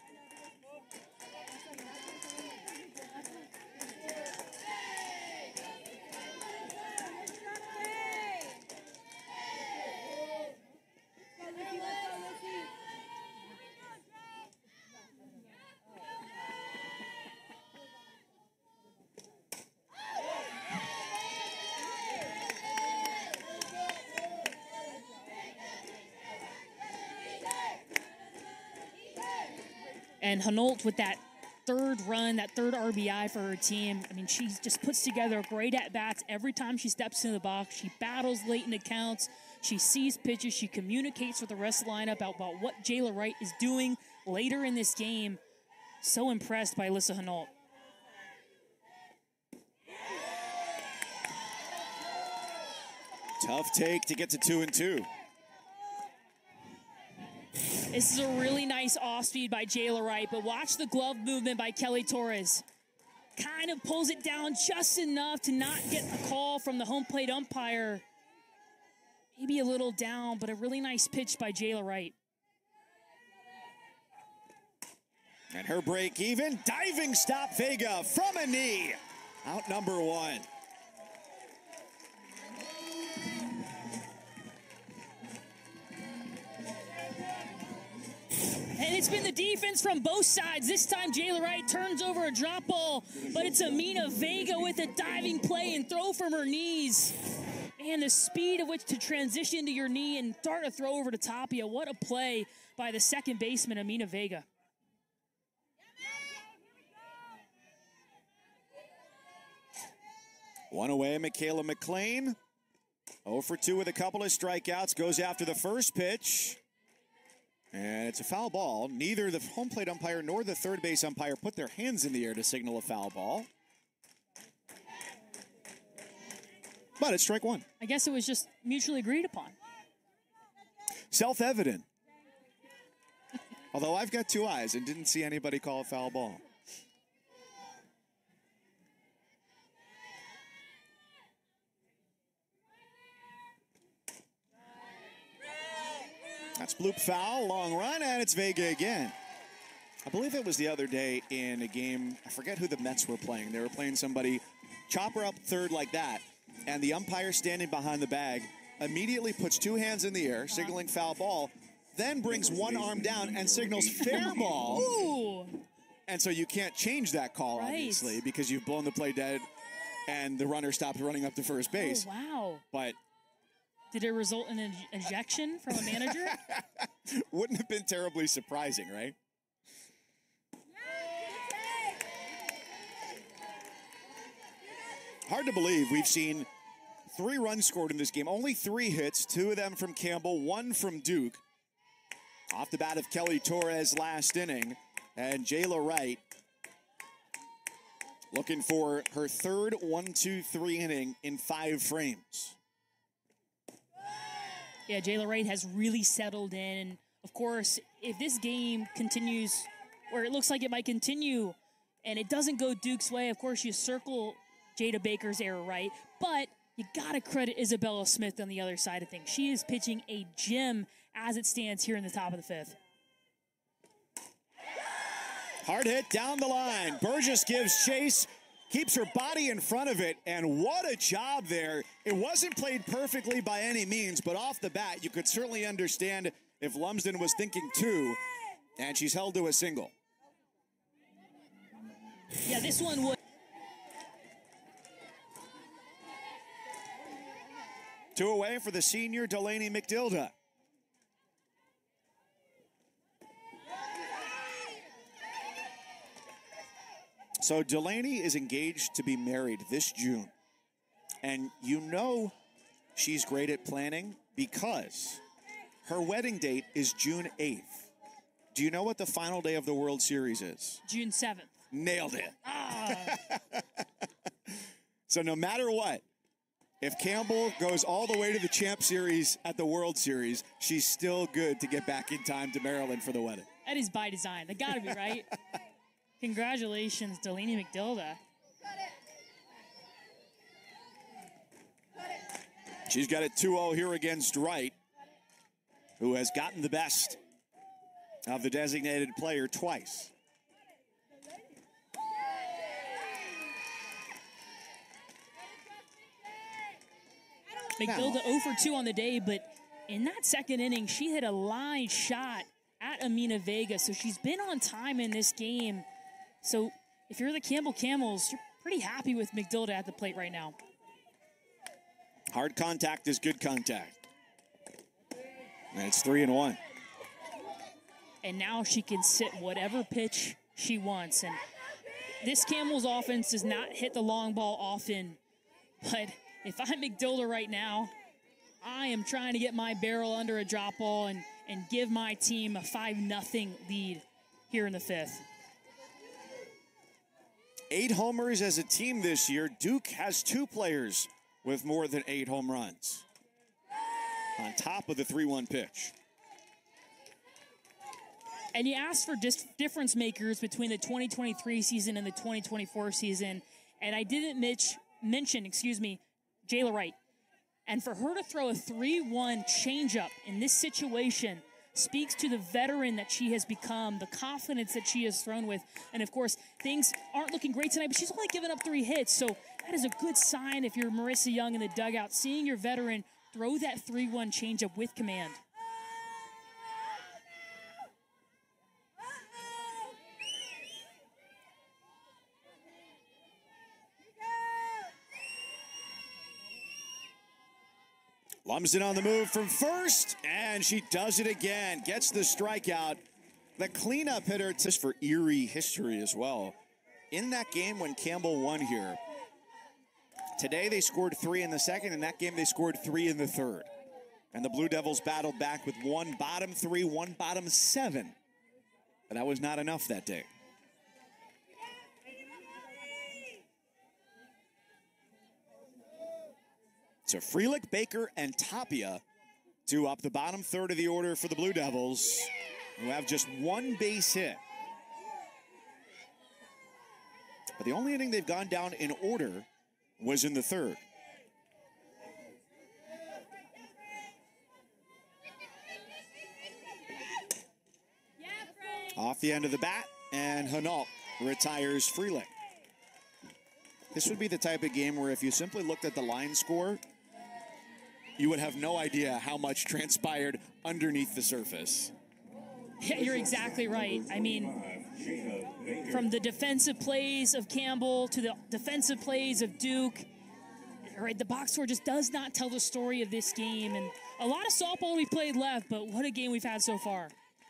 And Hinault with that third run, that third RBI for her team. I mean, she just puts together great at-bats every time she steps into the box. She battles late in accounts. She sees pitches. She communicates with the rest of the lineup about what Jayla Wright is doing later in this game. So impressed by Alyssa Hinault. Tough take to get to 2-2. This is a really nice off-speed by Jayla Wright, but watch the glove movement by Kelly Torres. Kind of pulls it down just enough to not get a call from the home plate umpire. Maybe a little down, but a really nice pitch by Jayla Wright. And her break even. Diving stop Vega from a knee. Out number 1. And it's been the defense from both sides. This time, Jayla Wright turns over a drop ball, but it's Amina Vega with a diving play and throw from her knees. Man, the speed of which to transition to your knee and start a throw over to Tapia. What a play by the second baseman, Amina Vega. One away, Michaela McLean. 0 for 2 with a couple of strikeouts. Goes after the first pitch. And it's a foul ball. Neither the home plate umpire nor the third base umpire put their hands in the air to signal a foul ball. But it's strike one. I guess it was just mutually agreed upon. Self-evident. Although I've got two eyes and didn't see anybody call a foul ball. That's bloop foul, long run, and it's Vega again. I believe it was the other day in a game, I forget who the Mets were playing. They were playing somebody, chopper up third like that, and the umpire standing behind the bag immediately puts two hands in the air, signaling foul ball, then brings one arm down and signals fair ball. Ooh. And so you can't change that call, obviously, because you've blown the play dead and the runner stopped running up to first base. Oh, wow. But did it result in an ejection from a manager? wouldn't have been terribly surprising, right? Hard to believe we've seen 3 runs scored in this game. Only 3 hits, 2 of them from Campbell, 1 from Duke. Off the bat of Kelly Torres last inning. And Jayla Wright looking for her third 1-2-3 inning in 5 frames. Yeah, Jayla Wright has really settled in. And of course, if this game continues, or it looks like it might continue, and it doesn't go Duke's way, of course you circle Jada Baker's error, right? But you got to credit Isabella Smith on the other side of things. She is pitching a gem as it stands here in the top of the 5th. Hard hit down the line. Burgess gives chase, keeps her body in front of it, and what a job there. It wasn't played perfectly by any means, but off the bat, you could certainly understand if Lumsden was thinking 2, and she's held to a single. Yeah, this one would. 2 away for the senior Delaney McDilda. So Delaney is engaged to be married this June. And you know she's great at planning because her wedding date is June 8th. Do you know what the final day of the World Series is? June 7th. Nailed it. So no matter what, if Campbell goes all the way to the Champ Series at the World Series, she's still good to get back in time to Maryland for the wedding. That is by design. That got to be right. Congratulations, Delaney McDilda. She's got it 2-0 here against Wright, who has gotten the best of the designated player twice. McDilda 0 for 2 on the day, but in that second inning, she hit a line shot at Amina Vega, so she's been on time in this game. So if you're the Campbell Camels, you're pretty happy with McDilda at the plate right now. Hard contact is good contact. And it's 3-1. And now she can sit whatever pitch she wants. And this Camels offense does not hit the long ball often, but if I'm McDilda right now, I am trying to get my barrel under a drop ball and give my team a 5-0 lead here in the 5th. 8 homers as a team this year. Duke has 2 players with more than 8 home runs on top of the 3-1 pitch. And you asked for difference makers between the 2023 season and the 2024 season, and I didn't mention, Jayla Wright. And for her to throw a 3-1 changeup in this situation speaks to the veteran that she has become, the confidence that she has thrown with. And of course, things aren't looking great tonight, but she's only given up 3 hits. So that is a good sign if you're Marissa Young in the dugout, seeing your veteran throw that 3-1 changeup with command. Lumsden on the move from first, and she does it again. Gets the strikeout. The cleanup hitter, just for Erie history as well. In that game when Campbell won here, Today they scored 3 in the second. In that game they scored 3 in the third. And the Blue Devils battled back with one bottom 3, one bottom 7. But that was not enough that day. So Freelich, Baker, and Tapia to up the bottom third of the order for the Blue Devils, who have just one base hit. But the only inning they've gone down in order was in the third. Off the end of the bat, and Hinault retires Freelich. This would be the type of game where if you simply looked at the line score, you would have no idea how much transpired underneath the surface. Yeah, you're exactly right. I mean, from the defensive plays of Campbell to the defensive plays of Duke, right, the box score just does not tell the story of this game. And a lot of softball we played left, but what a game we've had so far.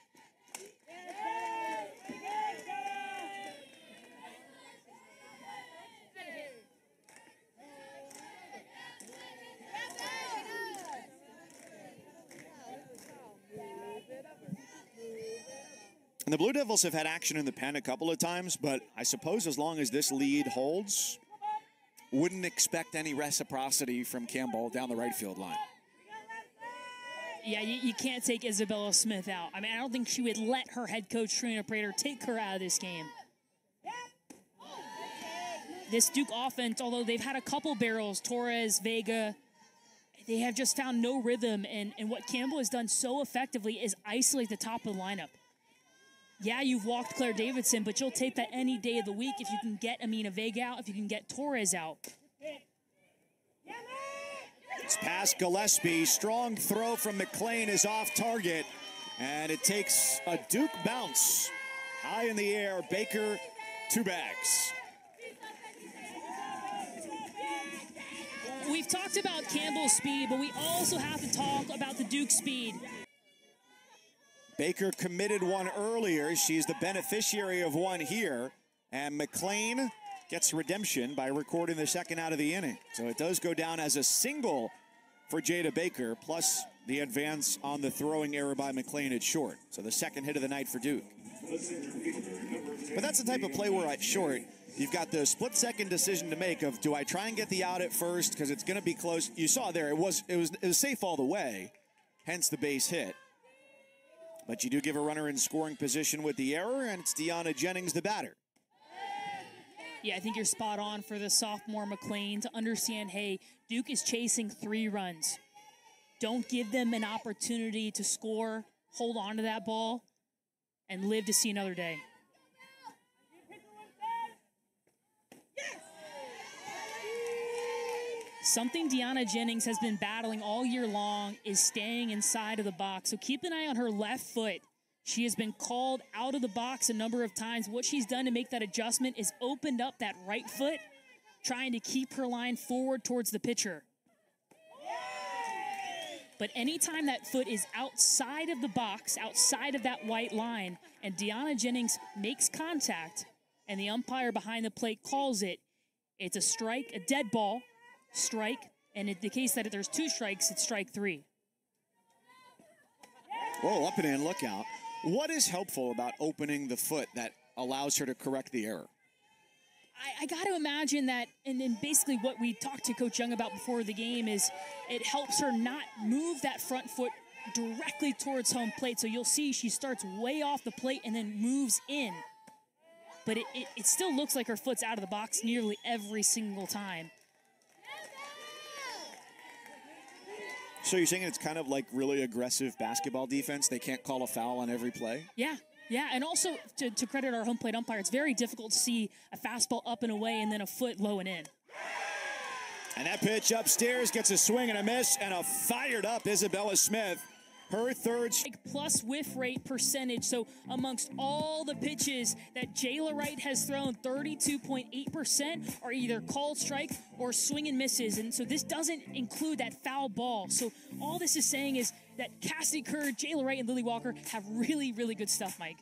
And the Blue Devils have had action in the pen a couple of times, but I suppose as long as this lead holds, wouldn't expect any reciprocity from Campbell down the right field line. Yeah, you can't take Isabella Smith out. I mean, I don't think she would let her head coach, Trina Prater, take her out of this game. This Duke offense, although they've had a couple barrels, Torres, Vega, they have just found no rhythm. And what Campbell has done so effectively is isolate the top of the lineup. Yeah, you've walked Claire Davidson, but you'll take that any day of the week if you can get Amina Vega out, if you can get Torres out. It's past Gillespie. Strong throw from McLean is off target. And it takes a Duke bounce. High in the air, Baker, 2 bags. We've talked about Campbell's speed, but we also have to talk about the Duke speed. Baker committed one earlier. She's the beneficiary of one here. And McLean gets redemption by recording the second out of the inning. So it does go down as a single for Jada Baker, plus the advance on the throwing error by McLean at short. So the second hit of the night for Duke. But that's the type of play where at short, you've got the split-second decision to make of, do I try and get the out at first because it's going to be close? You saw there, it was safe all the way, hence the base hit. But you do give a runner in scoring position with the error, and it's Deanna Jennings, the batter. Yeah, I think you're spot on for the sophomore McLean to understand, hey, Duke is chasing 3 runs. Don't give them an opportunity to score, hold on to that ball, and live to see another day. Something Deanna Jennings has been battling all year long is staying inside of the box. So keep an eye on her left foot. She has been called out of the box a number of times. What she's done to make that adjustment is opened up that right foot, trying to keep her line forward towards the pitcher. But anytime that foot is outside of the box, outside of that white line, and Deanna Jennings makes contact, and the umpire behind the plate calls it, it's a strike, a dead ball, strike, and in the case that there's 2 strikes, it's strike 3. Whoa, up and in, look out. What is helpful about opening the foot that allows her to correct the error? I got to imagine that, and then basically what we talked to Coach Young about before the game is it helps her not move that front foot directly towards home plate. So you'll see she starts way off the plate and then moves in. But it still looks like her foot's out of the box nearly every single time. So you're saying it's kind of like really aggressive basketball defense? They can't call a foul on every play? Yeah, and also to credit our home plate umpire, it's very difficult to see a fastball up and away and then a foot low and in. And that pitch upstairs gets a swing and a miss and a fired up Isabella Smith. Her third plus whiff rate percentage. So amongst all the pitches that Jayla Wright has thrown, 32.8% are either called strike or swing and misses. And so this doesn't include that foul ball. So all this is saying is that Cassidy Kerr, Jayla Wright, and Lily Walker have really, really good stuff, Mike.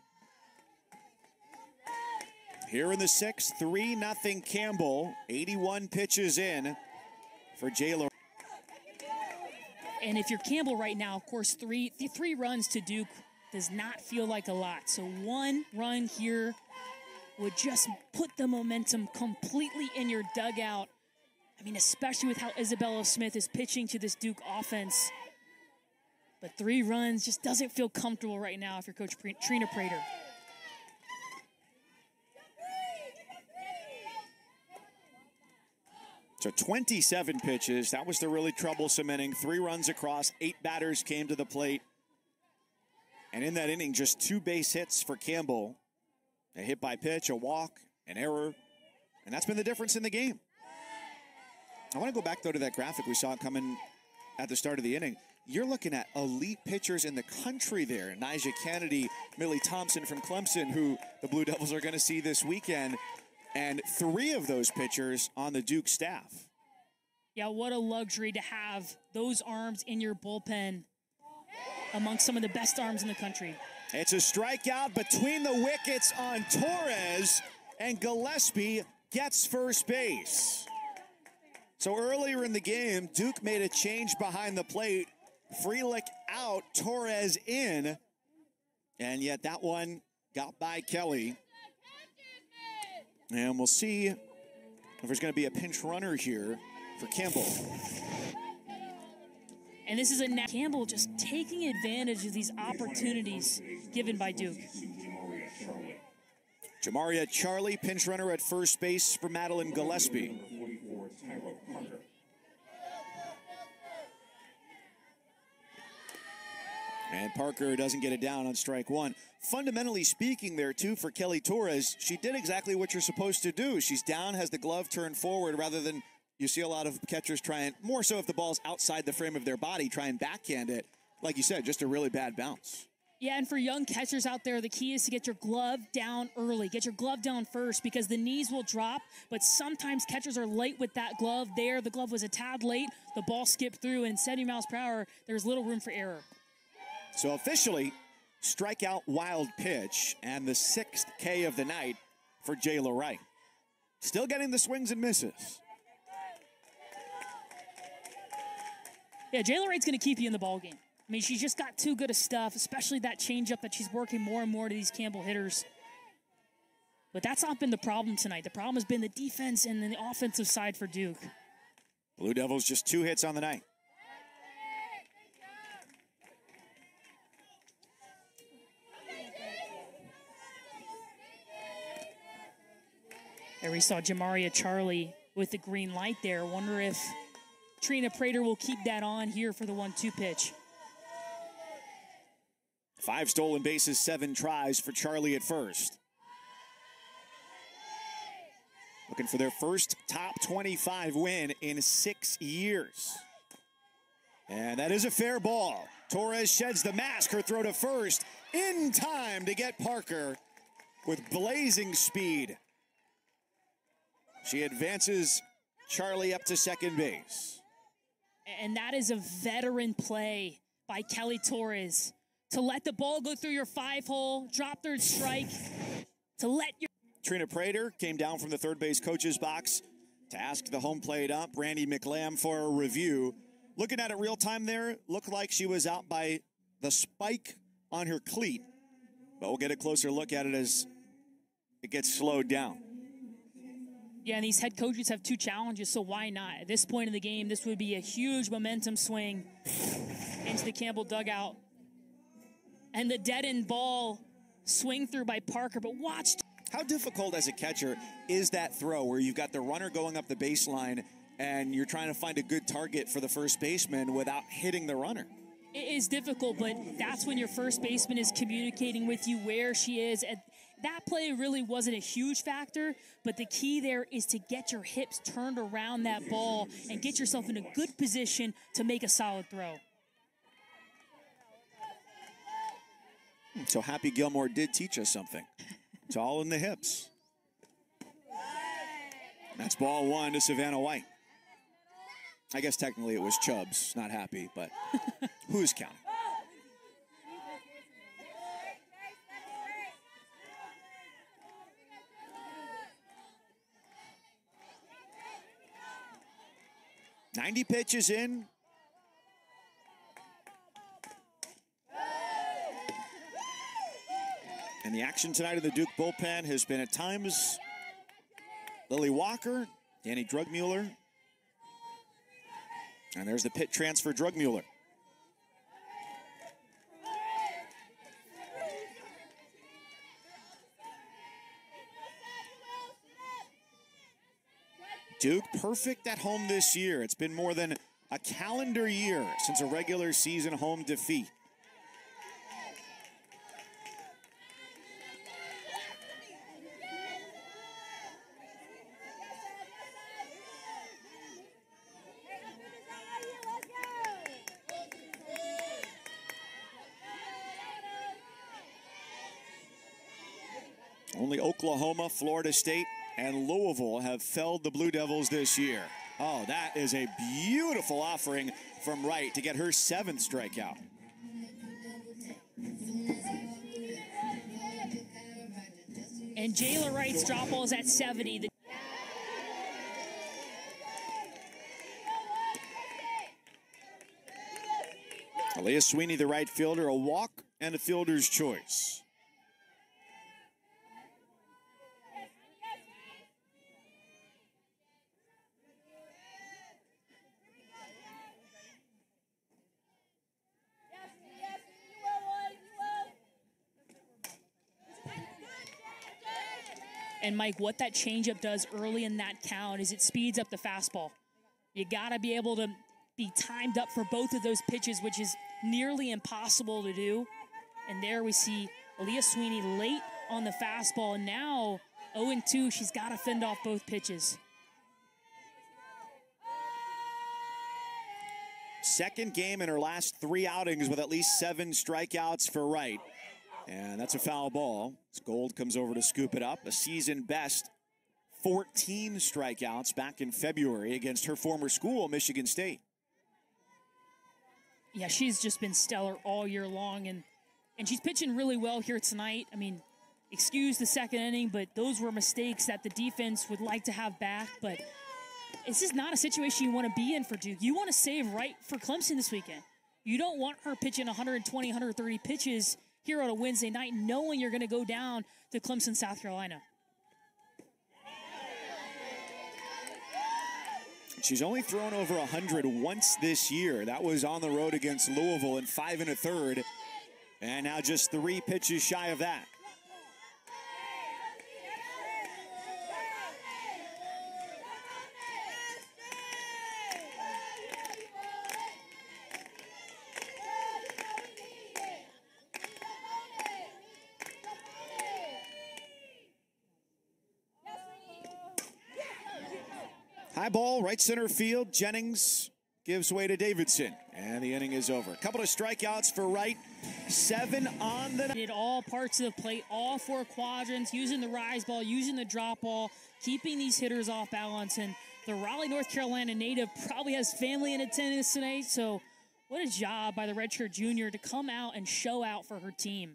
Here in the 6th, 3-0 Campbell, 81 pitches in. for J-Lo. And if you're Campbell right now, of course, the three runs to Duke does not feel like a lot. So one run here would just put the momentum completely in your dugout. I mean, especially with how Isabella Smith is pitching to this Duke offense. But 3 runs just doesn't feel comfortable right now if you're Coach Trina Prater. So 27 pitches. That was the really troublesome inning. 3 runs across, 8 batters came to the plate. And in that inning, just 2 base hits for Campbell. A hit by pitch, a walk, an error. And that's been the difference in the game. I want to go back, though, to that graphic we saw coming at the start of the inning. You're looking at elite pitchers in the country there. Nyjah Kennedy, Millie Thompson from Clemson, who the Blue Devils are going to see this weekend. And 3 of those pitchers on the Duke staff. Yeah, what a luxury to have those arms in your bullpen amongst some of the best arms in the country. It's a strikeout between the wickets on Torres, and Gillespie gets first base. So earlier in the game, Duke made a change behind the plate. Frelick out, Torres in, and yet that one got by Kelly. And we'll see if there's going to be a pinch runner here for Campbell. And this is Campbell just taking advantage of these opportunities given by Duke. Jamaria Charlie, pinch runner at first base for Madeline Gillespie. And Parker doesn't get it down on strike 1. Fundamentally speaking there, too, for Kelly Torres, she did exactly what you're supposed to do. She's down, has the glove turned forward, rather than you see a lot of catchers trying, more so if the ball's outside the frame of their body, try and backhand it. Like you said, just a really bad bounce. Yeah, and for young catchers out there, the key is to get your glove down early. Get your glove down first because the knees will drop, but sometimes catchers are late with that glove there. The glove was a tad late. The ball skipped through, and 70 miles per hour, there's little room for error. So officially, strikeout wild pitch, and the 6th K of the night for Jayla Wright. Still getting the swings and misses. Yeah, Jayla Wright's going to keep you in the ballgame. I mean, she's just got too good of stuff, especially that changeup that she's working more and more to these Campbell hitters. But that's not been the problem tonight. The problem has been the defense and the offensive side for Duke. Blue Devils just 2 hits on the night. There we saw Jamaria Charlie with the green light there. Wonder if Trina Prater will keep that on here for the 1-2 pitch. 5 stolen bases, 7 tries for Charlie at first. Looking for their first top 25 win in 6 years. And that is a fair ball. Torres sheds the mask, her throw to first, in time to get Parker with blazing speed. She advances Charlie up to second base. And that is a veteran play by Kelly Torres. To let the ball go through your 5-hole, drop third strike, to let your... Trina Prater came down from the third base coach's box to ask the home plate up, Randy McLam, for a review. Looking at it real time there, looked like she was out by the spike on her cleat. But we'll get a closer look at it as it gets slowed down. Yeah, and these head coaches have 2 challenges, so why not? At this point in the game, this would be a huge momentum swing into the Campbell dugout. And the dead-end ball swing through by Parker, but watch. How difficult as a catcher is that throw where you've got the runner going up the baseline and you're trying to find a good target for the first baseman without hitting the runner? It is difficult, but that's when your first baseman is communicating with you where she is. And that play really wasn't a huge factor, but the key there is to get your hips turned around that ball and get yourself in a good position to make a solid throw. So Happy Gilmore did teach us something. It's all in the hips. That's ball 1 to Savannah White. I guess technically it was Chubbs, not Happy, but who's counting? 90 pitches in. And the action tonight of the Duke bullpen has been at times Lily Walker, Danny Drugmuller, and there's the pit transfer Drugmuller. Duke perfect at home this year. It's been more than a calendar year since a regular season home defeat. Only Oklahoma, Florida State, and Louisville have felled the Blue Devils this year. Oh, that is a beautiful offering from Wright to get her 7th strikeout. And Jayla Wright's drop ball is at 70. Aaliyah Sweeney, the right fielder, a walk and a fielder's choice. And Mike, what that changeup does early in that count is it speeds up the fastball. You got to be able to be timed up for both of those pitches, which is nearly impossible to do. And there we see Aaliyah Sweeney late on the fastball. And now 0-2, she's got to fend off both pitches. Second game in her last 3 outings with at least 7 strikeouts for Wright. And that's a foul ball. Gold comes over to scoop it up. A season best 14 strikeouts back in February against her former school, Michigan State. Yeah, she's just been stellar all year long, and she's pitching really well here tonight. I mean, excuse the second inning, but those were mistakes that the defense would like to have back. But this is not a situation you want to be in for Duke. You want to save Wright for Clemson this weekend. You don't want her pitching 120, 130 pitches here on a Wednesday night, knowing you're going to go down to Clemson, South Carolina. She's only thrown over 100 once this year. That was on the road against Louisville in 5 1/3. And now just 3 pitches shy of that. High ball, right center field. Jennings gives way to Davidson, and the inning is over. A couple of strikeouts for Wright. 7 on the... Did all parts of the plate, all 4 quadrants, using the rise ball, using the drop ball, keeping these hitters off balance. And the Raleigh, North Carolina native probably has family in attendance tonight. So what a job by the redshirt junior to come out and show out for her team.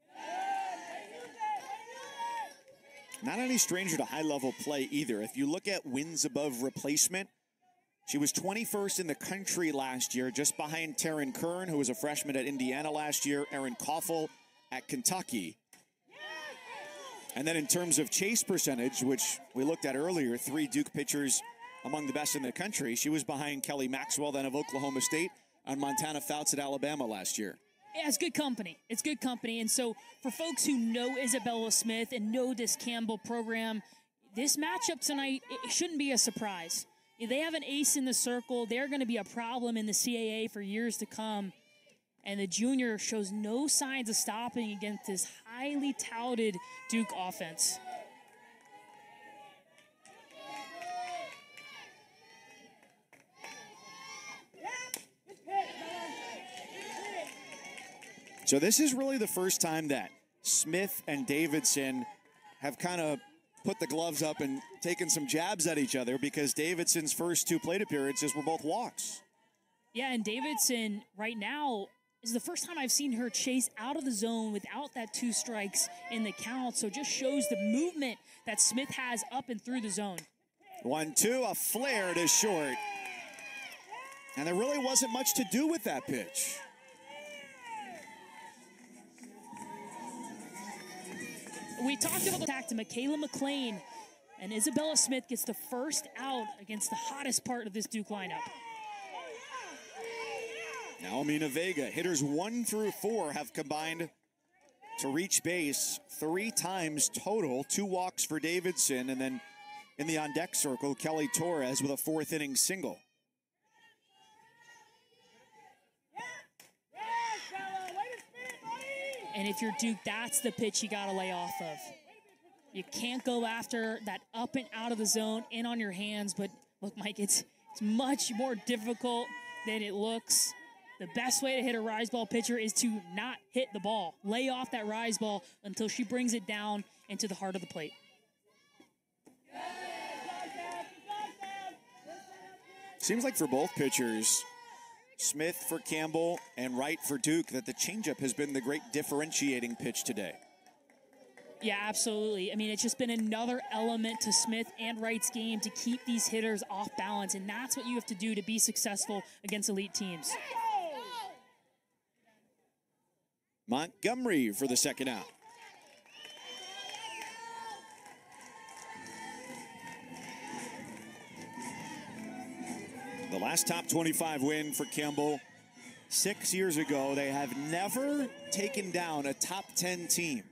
Not any stranger to high-level play either. If you look at wins above replacement, she was 21st in the country last year, just behind Taryn Kern, who was a freshman at Indiana last year, Erin Koffel at Kentucky. And then in terms of chase percentage, which we looked at earlier, 3 Duke pitchers among the best in the country, she was behind Kelly Maxwell, then of Oklahoma State, and Montana Fouts at Alabama last year. Yeah, it's good company. It's good company. And so for folks who know Isabella Smith and know this Campbell program, this matchup tonight, it shouldn't be a surprise. They have an ace in the circle. They're going to be a problem in the CAA for years to come. And the junior shows no signs of stopping against this highly touted Duke offense. So this is really the first time that Smith and Davidson have kind of put the gloves up and taken some jabs at each other, because Davidson's first 2 plate appearances were both walks. Yeah, and Davidson right now is the first time I've seen her chase out of the zone without that 2 strikes in the count. So just shows the movement that Smith has up and through the zone. 1-2, a flare to short. And there really wasn't much to do with that pitch. We talked about the attack to Michaela McLean, and Isabella Smith gets the first out against the hottest part of this Duke lineup. Now Amina Vega, hitters 1 through 4 have combined to reach base 3 times total. 2 walks for Davidson, and then in the on-deck circle, Kelly Torres with a 4th inning single. And if you're Duke, that's the pitch you got to lay off of. You can't go after that up and out of the zone, in on your hands. But look, Mike, it's much more difficult than it looks. The best way to hit a rise ball pitcher is to not hit the ball. Lay off that rise ball until she brings it down into the heart of the plate. Seems like for both pitchers, Smith for Campbell and Wright for Duke, that the changeup has been the great differentiating pitch today. Yeah, absolutely. I mean, it's just been another element to Smith and Wright's game to keep these hitters off balance, and that's what you have to do to be successful against elite teams. Montgomery for the second out. The last top 25 win for Campbell 6 years ago. They have never taken down a top 10 team.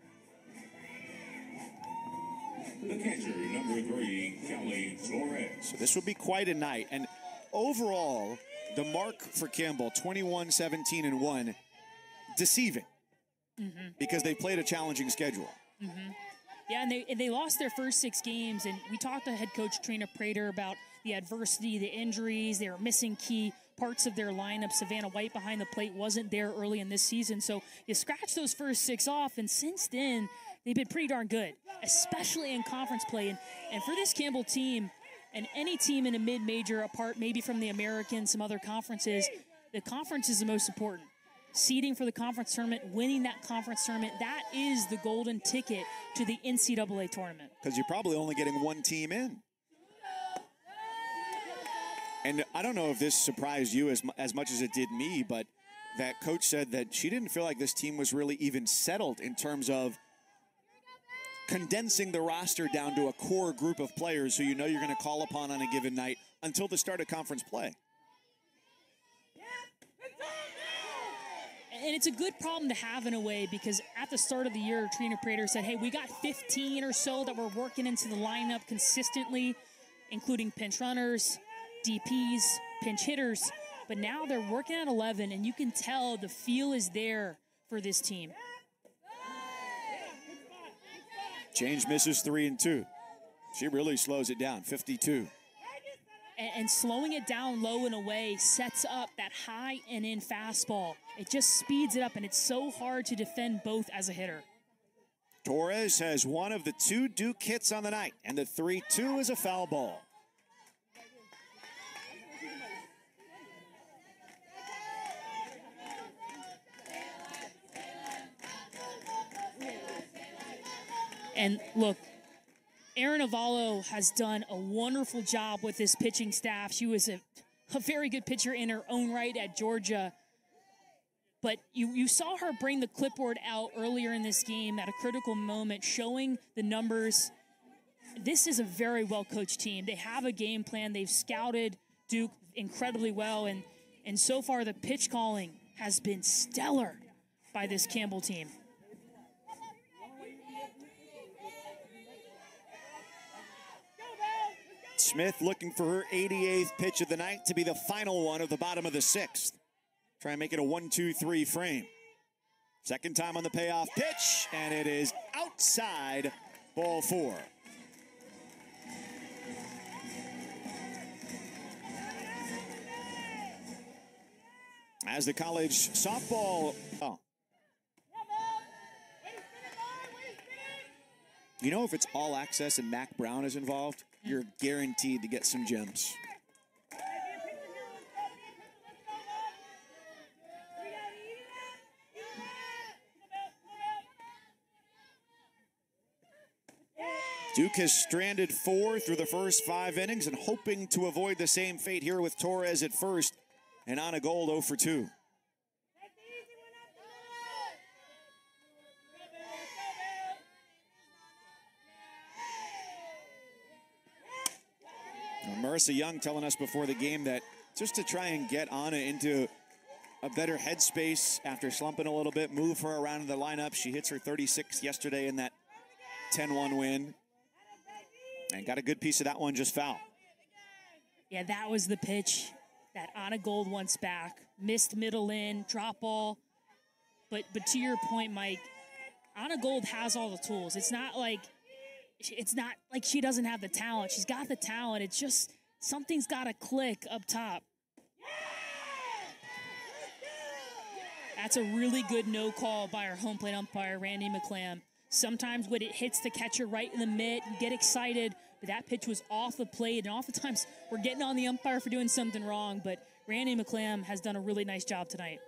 The catcher, number 3, Kelly Torres. So this will be quite a night. And overall, the mark for Campbell, 21-17-1, deceiving. Because they played a challenging schedule. Yeah, and they lost their first 6 games, and we talked to head coach Trina Prater about the adversity, the injuries. They were missing key parts of their lineup. Savannah White behind the plate wasn't there early in this season, so you scratch those first 6 off, and since then, they've been pretty darn good, especially in conference play. And for this Campbell team, and any team in a mid-major, apart maybe from the American, some other conferences, the conference is the most important. Seeding for the conference tournament, winning that conference tournament, that is the golden ticket to the NCAA tournament. Because you're probably only getting 1 team in. And I don't know if this surprised you as much as it did me, but that coach said that she didn't feel like this team was really even settled in terms of condensing the roster down to a core group of players who you know you're going to call upon on a given night until the start of conference play. And it's a good problem to have in a way, because at the start of the year, Trina Prater said, hey, we got 15 or so that we're working into the lineup consistently, including pinch runners, DPs, pinch hitters. But now they're working at 11, and you can tell the feel is there for this team. Change misses 3 and 2. She really slows it down, 52. And slowing it down low and away sets up that high and in fastball. It just speeds it up, and it's so hard to defend both as a hitter. Torres has one of the 2 Duke hits on the night, and the 3-2 is a foul ball. And look, Erin Avallo has done a wonderful job with this pitching staff. She was a very good pitcher in her own right at Georgia. But you saw her bring the clipboard out earlier in this game at a critical moment, showing the numbers. This is a very well-coached team. They have a game plan. They've scouted Duke incredibly well. And so far, the pitch calling has been stellar by this Campbell team. Smith looking for her 88th pitch of the night to be the final one of the bottom of the 6th. Try and make it a 1-2-3 frame. Second time on the payoff pitch, and it is outside, ball 4. As the college softball, you know, if it's all access and Mac Brown is involved, you're guaranteed to get some gems. Duke has stranded 4 through the first 5 innings and hoping to avoid the same fate here with Torres at first. And Anna Gold 0 for 2. Marissa Young telling us before the game that just to try and get Anna into a better headspace after slumping a little bit, move her around in the lineup. She hits her 36 yesterday in that 10-1 win. And got a good piece of that one, just foul. Yeah, that was the pitch that Anna Gold wants back. Missed middle in, drop ball. But to your point, Mike, Anna Gold has all the tools. It's not like she doesn't have the talent. She's got the talent. It's just something's got to click up top. That's a really good no call by our home plate umpire, Randy McClam. Sometimes when it hits the catcher right in the mitt, you get excited, but that pitch was off the plate, and oftentimes we're getting on the umpire for doing something wrong, but Randy McClam has done a really nice job tonight.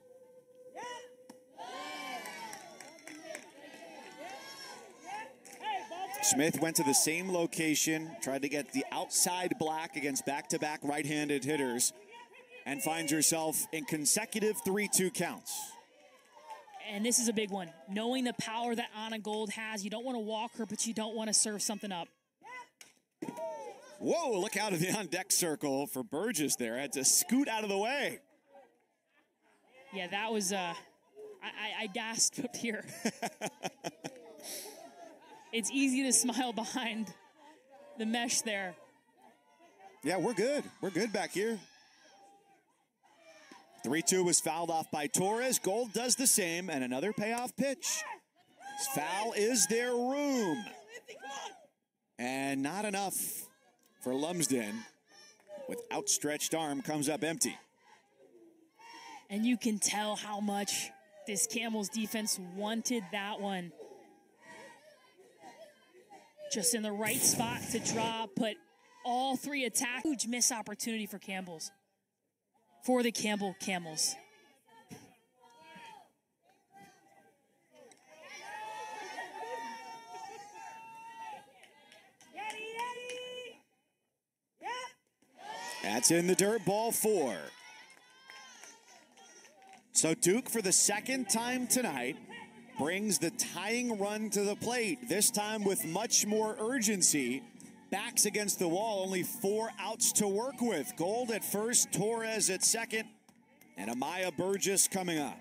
Smith went to the same location, tried to get the outside black against back-to-back right-handed hitters, and finds herself in consecutive 3-2 counts. And this is a big one. Knowing the power that Anna Gold has, you don't want to walk her, but you don't want to serve something up. Whoa, look out of the on-deck circle for Burgess there. Had to scoot out of the way. Yeah, that was, I gasped up here. It's easy to smile behind the mesh there. Yeah, we're good. We're good back here. 3-2 was fouled off by Torres. Gold does the same, and another payoff pitch. Foul is their room. And not enough for Lumsden. With outstretched arm, comes up empty. And you can tell how much this Camels defense wanted that one. Just in the right spot to drop, put all three attacks. Huge missed opportunity for Camels. For the Camels. That's in the dirt, ball 4. So Duke, for the second time tonight, brings the tying run to the plate, this time with much more urgency. Backs against the wall, only 4 outs to work with. Gold at first, Torres at second, and Amaya Burgess coming up.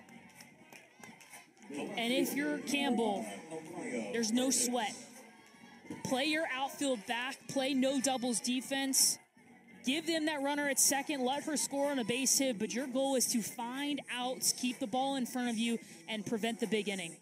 And if you're Campbell, there's no sweat. Play your outfield back, play no doubles defense. Give them that runner at second, let her score on a base hit, but your goal is to find outs, keep the ball in front of you, and prevent the big inning.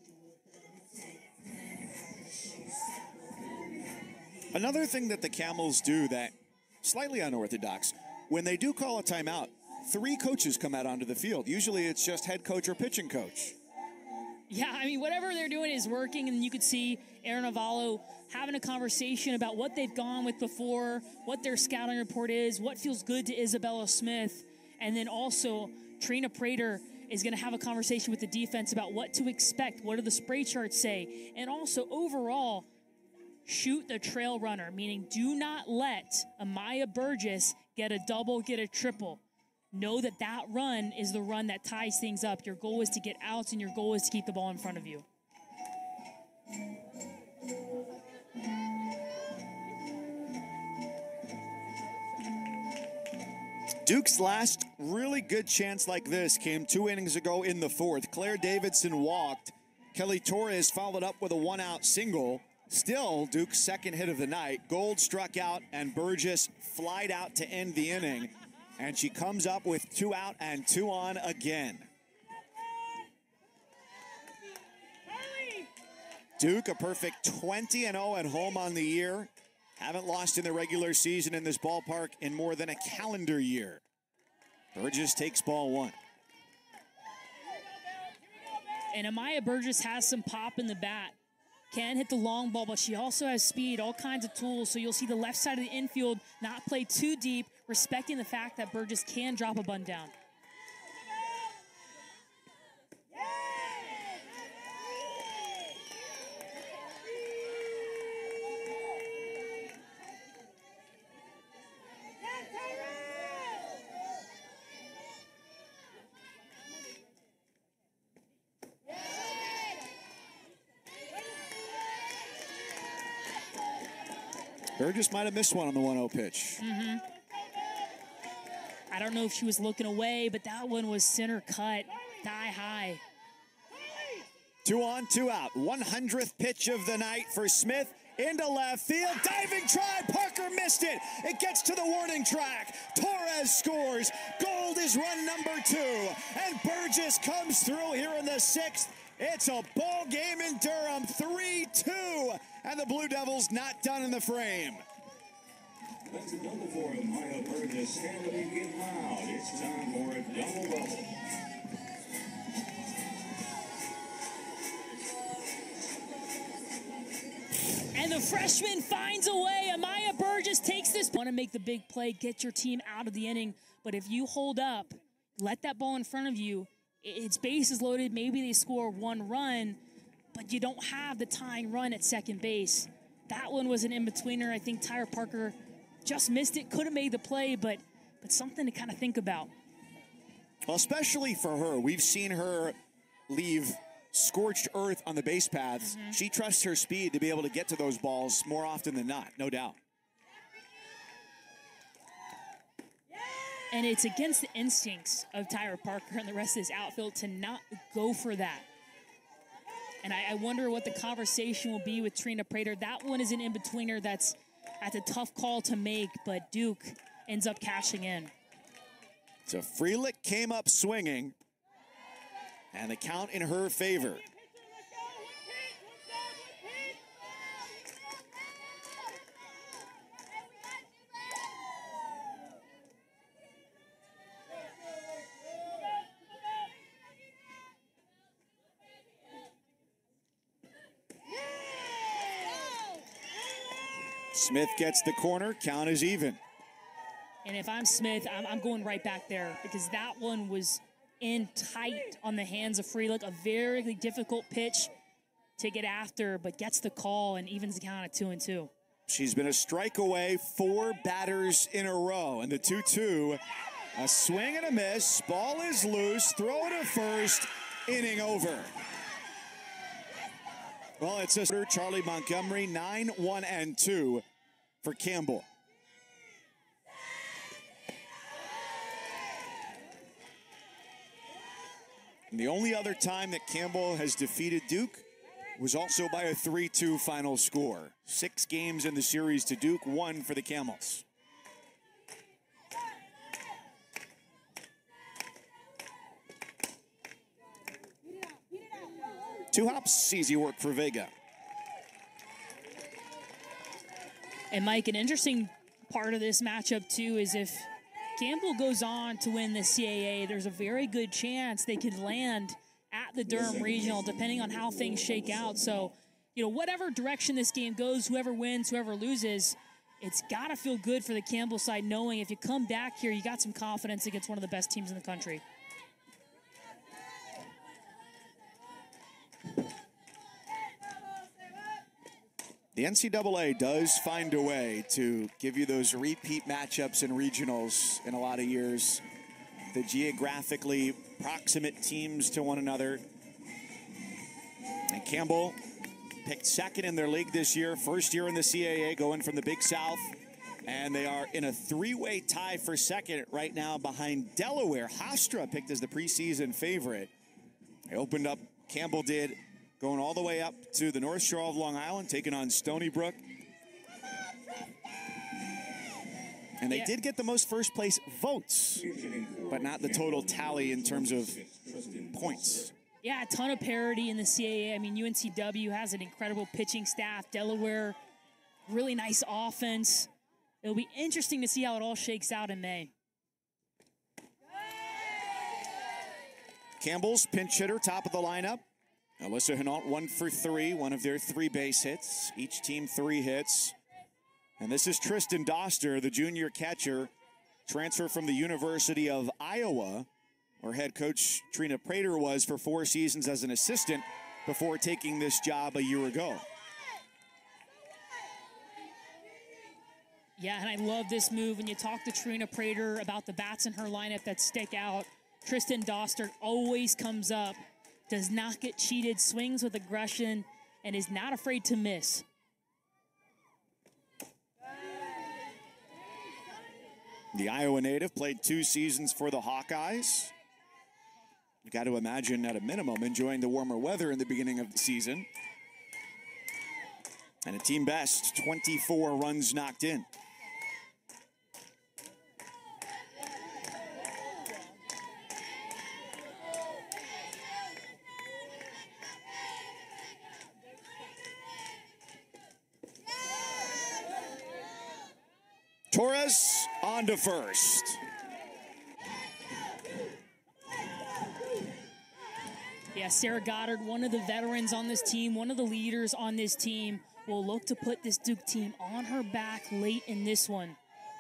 Another thing that the Camels do that slightly unorthodox, when they do call a timeout, 3 coaches come out onto the field. Usually it's just head coach or pitching coach. Yeah, I mean, whatever they're doing is working, and you could see Aaron Avallo having a conversation about what they've gone with before, what their scouting report is, what feels good to Isabella Smith, and then also Trina Prater is going to have a conversation with the defense about what to expect, what do the spray charts say, and also overall, shoot the trail runner, meaning do not let Amaya Burgess get a double, get a triple. Know that that run is the run that ties things up. Your goal is to get outs, and your goal is to keep the ball in front of you. Duke's last really good chance like this came 2 innings ago in the 4th. Claire Davidson walked. Kelly Torres followed up with a 1-out single. Still, Duke's second hit of the night. Gold struck out, and Burgess flied out to end the inning. And she comes up with 2 out and 2 on again. Duke, a perfect 20-0 at home on the year. Haven't lost in the regular season in this ballpark in more than a calendar year. Burgess takes ball 1. And Amaya Burgess has some pop in the bat. Can hit the long ball, but she also has speed, all kinds of tools. So you'll see the left side of the infield not play too deep, respecting the fact that Burgess can drop a bunt down. Burgess might have missed one on the 1-0 pitch. I don't know if she was looking away, but that one was center cut, thigh high. 2 on, 2 out. 100th pitch of the night for Smith. Into left field, diving try, Parker missed it. It gets to the warning track. Torres scores. Gold is run number 2. And Burgess comes through here in the 6th. It's a ball game in Durham, 3-2. And the Blue Devils not done in the frame. That's a double for Maya Burgess. Stand up and get loud. It's time for a double-double. And the freshman finds a way. Amaya Burgess takes this. Want to make the big play, get your team out of the inning. But if you hold up, let that ball in front of you, it's bases loaded. Maybe they score 1 run, but you don't have the tying run at second base. That one was an in-betweener. I think Tyra Parker just missed it. Could have made the play, but something to kind of think about. Well, especially for her. We've seen her leave scorched earth on the base paths. She trusts her speed to be able to get to those balls more often than not, no doubt. And it's against the instincts of Tyra Parker and the rest of his outfield to not go for that. And I wonder what the conversation will be with Trina Prater. That one is an in-betweener that's a tough call to make, but Duke ends up cashing in. So Freelich came up swinging, and the count in her favor. Smith gets the corner, count is even. And if I'm Smith, I'm going right back there because that one was in tight on the hands of Freelich. A very difficult pitch to get after, but gets the call and evens the count at 2-2. She's been a strike away 4 batters in a row. And the 2-2, a swing and a miss. Ball is loose, throw to first, inning over. Well, it's a Charlie Montgomery, 9-1-2 for Campbell. And the only other time that Campbell has defeated Duke was also by a 3-2 final score. 6 games in the series to Duke, 1 for the Camels. Two hops, easy work for Vega. And Mike, an interesting part of this matchup too is if Campbell goes on to win the CAA, there's a very good chance they could land at the Durham Regional, depending on how things shake out. So, whatever direction this game goes, whoever wins, whoever loses, it's got to feel good for the Campbell side, knowing if you come back here, you got some confidence against one of the best teams in the country. The NCAA does find a way to give you those repeat matchups in regionals in a lot of years. The geographically proximate teams to one another. And Campbell picked second in their league this year, first year in the CAA, going from the Big South. And they are in a 3-way tie for second right now behind Delaware. Hofstra picked as the preseason favorite. They opened up, Campbell did, going all the way up to the North Shore of Long Island, taking on Stony Brook. And they did get the most first place votes, but not the total tally in terms of points. Yeah, a ton of parity in the CAA. I mean, UNCW has an incredible pitching staff. Delaware, really nice offense. It'll be interesting to see how it all shakes out in May. Campbell's pinch hitter, top of the lineup. Alyssa Hinault, 1 for 3, one of their 3 base hits. Each team 3 hits. And this is Tristan Doster, the junior catcher, transfer from the University of Iowa, where head coach Trina Prater was for 4 seasons as an assistant before taking this job a year ago. Yeah, and I love this move. When you talk to Trina Prater about the bats in her lineup that stick out, Tristan Doster always comes up, does not get cheated, swings with aggression, and is not afraid to miss. The Iowa native played 2 seasons for the Hawkeyes. You got to imagine, at a minimum, enjoying the warmer weather in the beginning of the season. And a team best, 24 runs knocked in. Torres on to first. Yeah, Sarah Goddard, one of the veterans on this team, one of the leaders on this team, will look to put this Duke team on her back late in this one.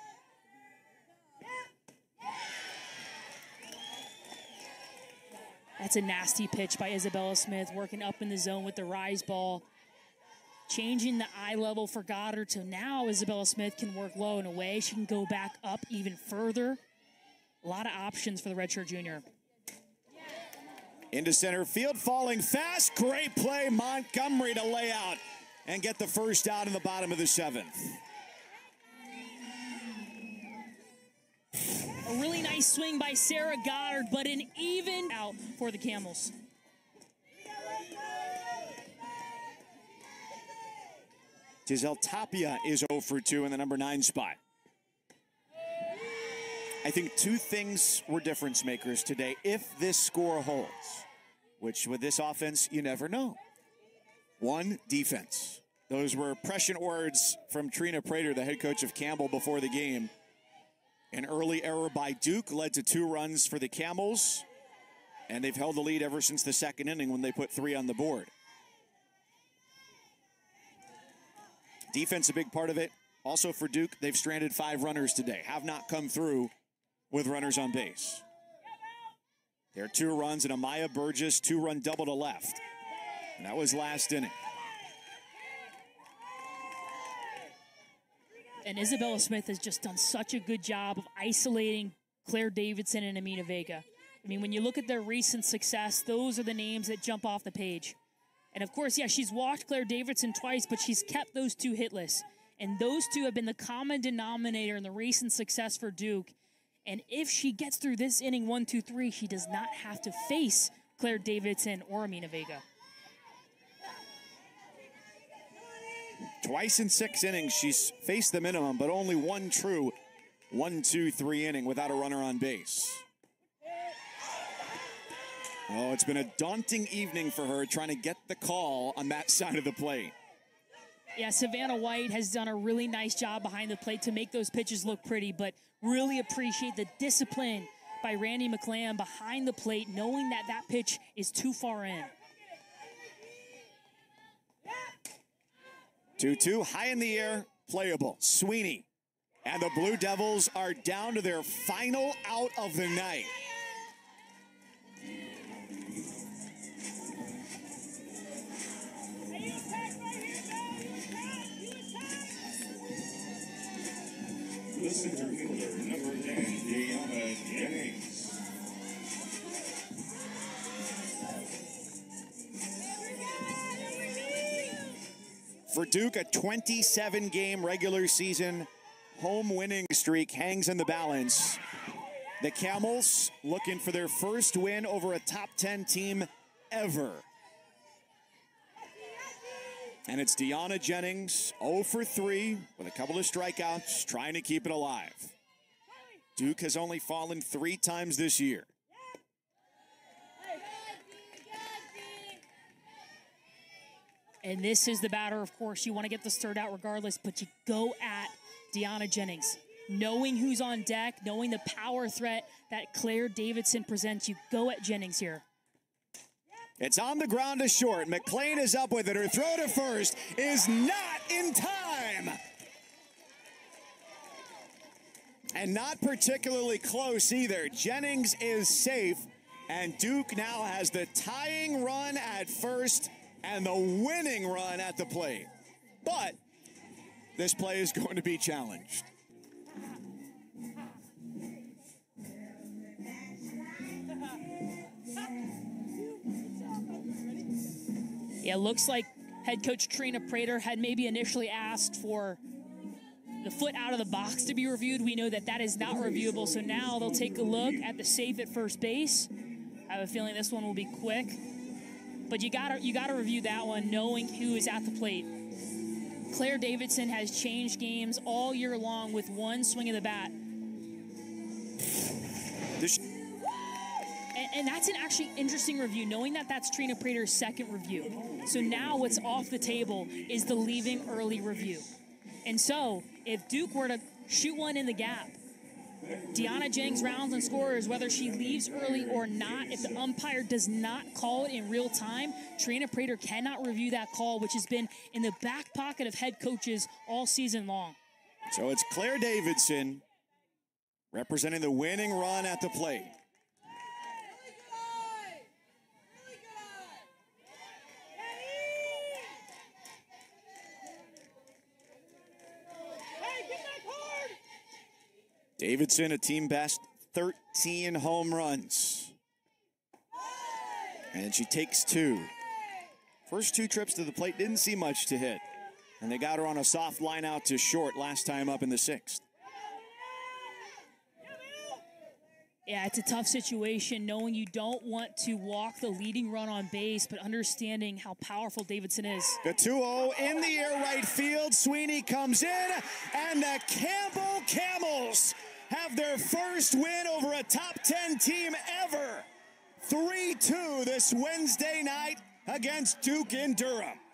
That's a nasty pitch by Isabella Smith, working up in the zone with the rise ball. Changing the eye level for Goddard to now Isabella Smith can work low and away. She can go back up even further. A lot of options for the redshirt junior. Into center field, falling fast. Great play, Montgomery to lay out and get the first out in the bottom of the 7th. A really nice swing by Sarah Goddard, but an even out for the Camels. Giselle Tapia is 0 for 2 in the number 9 spot. I think 2 things were difference makers today if this score holds, which with this offense, you never know. 1, defense. Those were prescient words from Trina Prater, the head coach of Campbell, before the game. An early error by Duke led to 2 runs for the Camels, and they've held the lead ever since the 2nd inning when they put 3 on the board. Defense, a big part of it. Also for Duke, they've stranded 5 runners today, have not come through with runners on base. There are 2 runs and a Maya Burgess 2-run double to left. And that was last inning. And Isabella Smith has just done such a good job of isolating Claire Davidson and Amina Vega. I mean, when you look at their recent success, those are the names that jump off the page. And of course, yeah, she's walked Claire Davidson twice, but she's kept those 2 hitless. And those 2 have been the common denominator in the recent success for Duke. And if she gets through this inning 1, 2, 3, she does not have to face Claire Davidson or Amina Vega. Twice in 6 innings, she's faced the minimum, but only 1 true 1, 2, 3 inning without a runner on base. Oh, it's been a daunting evening for her trying to get the call on that side of the plate. Yeah, Savannah White has done a really nice job behind the plate to make those pitches look pretty, but really appreciate the discipline by Randy McClam behind the plate, knowing that that pitch is too far in. 2-2, high in the air, playable. Sweeney and the Blue Devils are down to their final out of the night. The center fielder, number 10, Deanna Jennings. For Duke, a 27-game regular season home winning streak hangs in the balance. The Camels looking for their first win over a top 10 team ever. And it's Deanna Jennings, 0 for 3 with a couple of strikeouts, trying to keep it alive. Duke has only fallen 3 times this year. And this is the batter, of course. You want to get this third out regardless, but you go at Deanna Jennings. Knowing who's on deck, knowing the power threat that Claire Davidson presents, you go at Jennings here. It's on the ground to short. McLean is up with it. Her throw to first is not in time. And not particularly close either. Jennings is safe, and Duke now has the tying run at first and the winning run at the plate. But this play is going to be challenged. Yeah, looks like head coach Trina Prater had maybe initially asked for the foot out of the box to be reviewed. We know that that is not reviewable, so now they'll take a look at the safe at first base. I have a feeling this one will be quick, but you gotta review that one knowing who is at the plate. Claire Davidson has changed games all year long with one swing of the bat. And that's an actually interesting review, knowing that that's Trina Prater's second review. So now what's off the table is the leaving early review. And so if Duke were to shoot one in the gap, Deanna Jennings rounds and scores, whether she leaves early or not, if the umpire does not call it in real time, Trina Prater cannot review that call, which has been in the back pocket of head coaches all season long. So it's Claire Davidson representing the winning run at the plate. Davidson, a team best 13 home runs. And she takes 2. First 2 trips to the plate didn't see much to hit. And they got her on a soft line out to short last time up in the 6th. Yeah, it's a tough situation knowing you don't want to walk the leading run on base, but understanding how powerful Davidson is. The 2-0 in the air right field. Sweeney comes in, and the Campbell Camels have their first win over a top 10 team ever. 3-2 this Wednesday night against Duke in Durham.